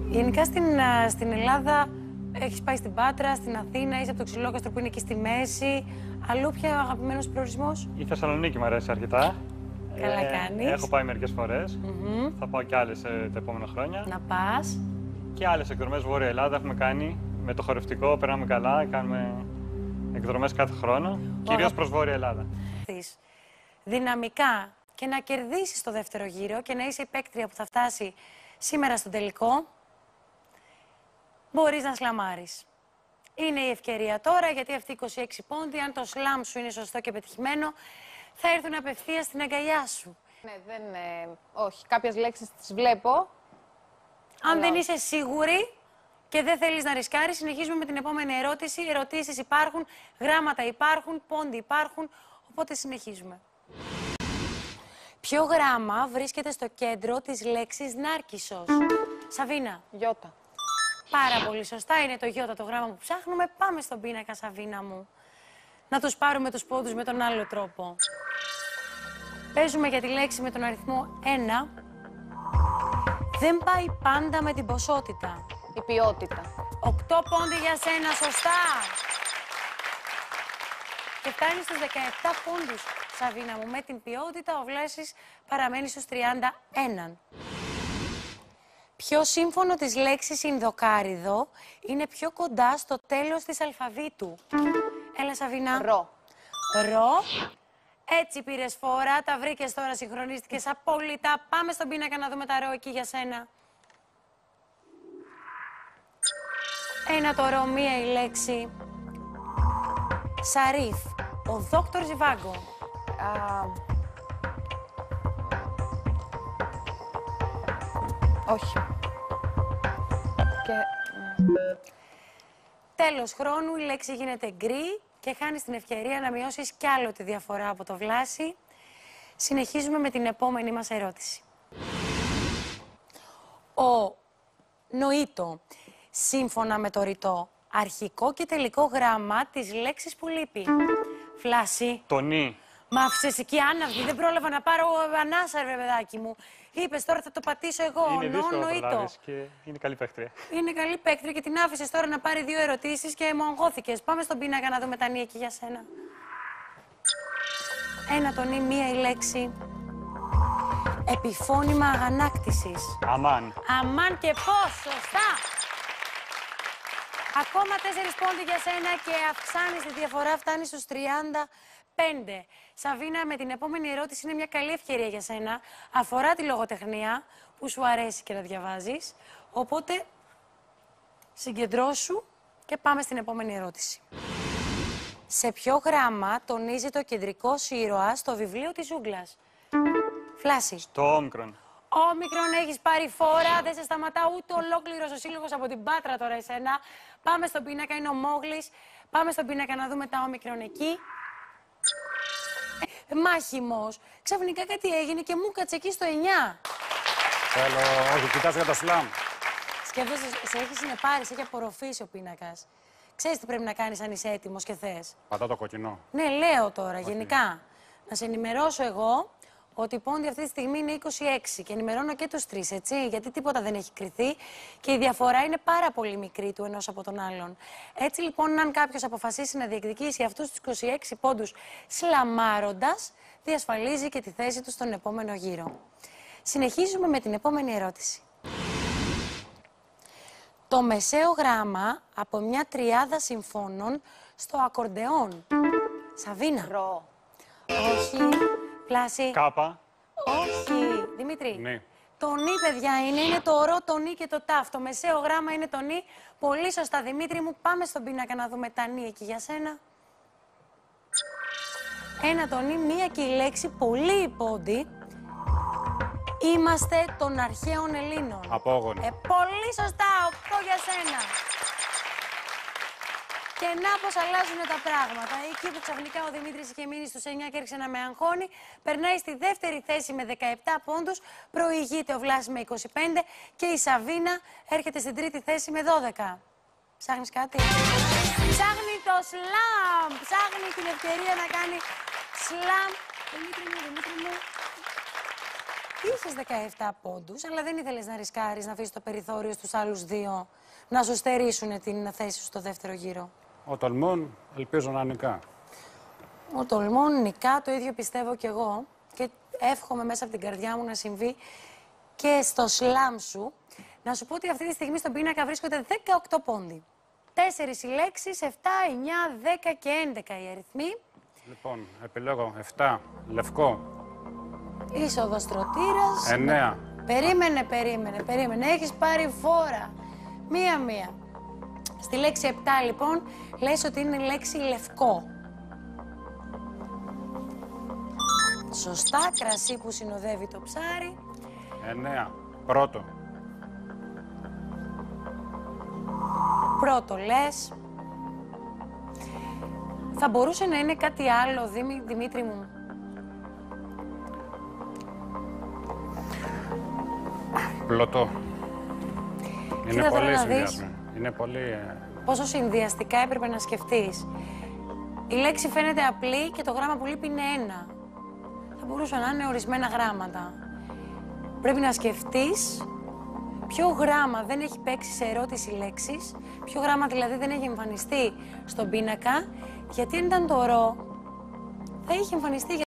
Γενικά στην Ελλάδα έχεις πάει στην Πάτρα, στην Αθήνα, είσαι από το Ξυλόκαστρο που είναι εκεί στη μέση. Αλλού πια αγαπημένος προορισμός? Η Θεσσαλονίκη μου αρέσει αρκετά. Καλά κάνεις. Έχω πάει μερικές φορές. Θα πάω κι άλλες τα επόμενα χρόνια. Να πας. Και άλλες εκδρομές Βόρεια Ελλάδα έχουμε κάνει. Με το χορευτικό περνάμε καλά, κάνουμε εκδρομές κάθε χρόνο. Κυρίως προς Βόρεια Ελλάδα. Δυναμικά και να κερδίσεις το δεύτερο γύρο και να είσαι η παίκτρια που θα φτάσει σήμερα στον τελικό, μπορείς να σλαμάρεις. Είναι η ευκαιρία τώρα, γιατί αυτοί οι 26 πόντοι, αν το σλάμ σου είναι σωστό και πετυχημένο, θα έρθουν απευθείας στην αγκαλιά σου. Ναι, όχι, κάποιες λέξεις τις βλέπω. Αν δεν είσαι σίγουρη και δεν θέλεις να ρισκάρεις, συνεχίζουμε με την επόμενη ερώτηση. Ερωτήσεις υπάρχουν, γράμματα υπάρχουν, πόντοι υπάρχουν, οπότε συνεχίζουμε. Ποιο γράμμα βρίσκεται στο κέντρο της λέξης Νάρκισσος? Σαβίνα. Γιώτα. Πάρα πολύ σωστά, είναι το γιώτα το γράμμα που ψάχνουμε. Πάμε στον πίνακα, Σαβίνα μου. Να τους πάρουμε τους πόντους με τον άλλο τρόπο. Παίζουμε για τη λέξη με τον αριθμό 1. Δεν πάει πάντα με την ποσότητα. Η ποιότητα. 8 πόντι για σένα, σωστά. Και φτάνει στους 17 πόντους, Σαβίνα μου. Με την ποιότητα, ο Βλάσης παραμένει στους 31. Ποιο σύμφωνο της λέξης Ινδοκάριδο είναι πιο κοντά στο τέλος της αλφαβήτου? Έλα, Σαβίνα. Ρο. Ρο. Έτσι πήρες φορά, τα βρήκες τώρα, συγχρονίστηκες απόλυτα. Πάμε στον πίνακα να δούμε τα ρο εκεί για σένα. Ένα το ρο, μία η λέξη. Σαρίφ. Ο Δόκτωρ Ζιβάγκο. Όχι. Τέλος χρόνου, η λέξη γίνεται γκρι και χάνεις την ευκαιρία να μειώσεις κι άλλο τη διαφορά από το Βλάση. Συνεχίζουμε με την επόμενη μας ερώτηση. Ο νοήτο, σύμφωνα με το ρητό, αρχικό και τελικό γράμμα της λέξης που λείπει. Φλάση. Το νι. Μ' άφησες εκεί άναυδη, δεν πρόλαβα να πάρω ανάσα, ρε παιδάκι μου. Είπες τώρα θα το πατήσω εγώ. Είναι δύσκολο να νοήτο. προλάβεις και είναι καλή παίκτρια. Είναι καλή παίκτρια και την άφησες τώρα να πάρει 2 ερωτήσεις και μου αγχώθηκες. Πάμε στον πίνακα να δούμε τα νι εκεί για σένα. Ένα το νι, μία η λέξη. Επιφώνημα αγανάκτησης. Αμάν. Αμάν και πώς, σωστά. Ακόμα 4 πόντοι για σένα και αυξάνεις τη διαφορά, φτάνει στους 35. Σαβίνα, με την επόμενη ερώτηση είναι μια καλή ευκαιρία για σένα. Αφορά τη λογοτεχνία που σου αρέσει και να διαβάζεις. Οπότε, συγκεντρώσου και πάμε στην επόμενη ερώτηση. Σε ποιο γράμμα τονίζει το κεντρικό ήρωα στο βιβλίο της ζούγκλας? Φλάση. Το όμικρον. Όμικρον, έχεις πάρει φόρα, δεν σε σταματά ούτε ολόκληρος ο σύλλογος από την Πάτρα τώρα εσένα. Πάμε στον πίνακα, είναι ο Μόγλης. Πάμε στον πίνακα να δούμε τα όμικρον εκεί. Μάχημος. Ξαφνικά κάτι έγινε και μου κάτσε εκεί στο 9. Θέλω, όχι, κοιτάς για το σλάμ. Σκέφτεσαι, σε έχει συνεπάρει, σε έχει απορροφήσει ο πίνακας. Ξέρεις τι πρέπει να κάνεις αν είσαι έτοιμος και θες? Πατά το κοκκινό. Ναι, λέω τώρα, γενικά. Να σε ενημερώσω εγώ ότι η πόντι αυτή τη στιγμή είναι 26 και ενημερώνω και τους 3, έτσι, γιατί τίποτα δεν έχει κριθεί και η διαφορά είναι πάρα πολύ μικρή του ενός από τον άλλον. Έτσι λοιπόν, αν κάποιος αποφασίσει να διεκδικήσει αυτούς τους 26 πόντους σλαμάροντας, διασφαλίζει και τη θέση του στον επόμενο γύρο. Συνεχίζουμε με την επόμενη ερώτηση. Το μεσαίο γράμμα από μια τριάδα συμφώνων στο ακορντεόν. Σαβίνα. Ρο. Όχι. Πλάση. Κάπα. Όχι. Δημήτρη. Ναι. Το νι, παιδιά, είναι το ρο, το νι και το τάφ. Το μεσαίο γράμμα είναι το νι. Πολύ σωστά, Δημήτρη μου. Πάμε στον πίνακα να δούμε τα νι εκεί για σένα. Ένα το νι, μία και η λέξη πολύ πόντι. Είμαστε των αρχαίων Ελλήνων. Απόγονοι. Πολύ σωστά, 8 για σένα. Και να πως αλλάζουν τα πράγματα. Εκεί που ξαφνικά ο Δημήτρης είχε μείνει στους 9 και έρχεται να με αγχώνει, περνάει στη δεύτερη θέση με 17 πόντους, προηγείται ο Βλάσης με 25 και η Σαβίνα έρχεται στην τρίτη θέση με 12. Ψάχνεις κάτι? Ψάχνει το σλάμ! Ψάχνει την ευκαιρία να κάνει σλάμ. Δημήτρη μου, Δημήτρη μου. Είχες 17 πόντους, αλλά δεν ήθελες να ρισκάρεις να αφήσεις το περιθώριο στους άλλους δύο να σου στερήσουν την θέση σου στο δεύτερο γύρο. Ο τολμών, ελπίζω να νικά. Ο τολμών νικά, το ίδιο πιστεύω κι εγώ και εύχομαι μέσα από την καρδιά μου να συμβεί και στο σλάμ σου. Να σου πω ότι αυτή τη στιγμή στον πίνακα βρίσκονται 18 πόντοι. 4 οι λέξεις, 7, 9, 10 και 11 οι αριθμοί. Λοιπόν, επιλέγω 7, λευκό. Είσοδος τροτήρας. 9. Περίμενε. Έχεις πάρει φόρα. Μία-μία. Στη λέξη 7, λοιπόν, λες ότι είναι η λέξη λευκό. Σωστά, κρασί που συνοδεύει το ψάρι. 9, πρώτο. Πρώτο λες. Θα μπορούσε να είναι κάτι άλλο, Δημήτρη μου. Πλωτό. Είναι Κοίτα τώρα πολύ να συνδυασμένο. Είναι πολύ... Πόσο συνδυαστικά έπρεπε να σκεφτείς. Η λέξη φαίνεται απλή και το γράμμα που λείπει είναι 1. Θα μπορούσαν να είναι ορισμένα γράμματα. Πρέπει να σκεφτείς ποιο γράμμα δεν έχει παίξει σε ερώτηση λέξης, ποιο γράμμα δηλαδή δεν έχει εμφανιστεί στον πίνακα, γιατί αν ήταν το ρο, θα είχε εμφανιστεί.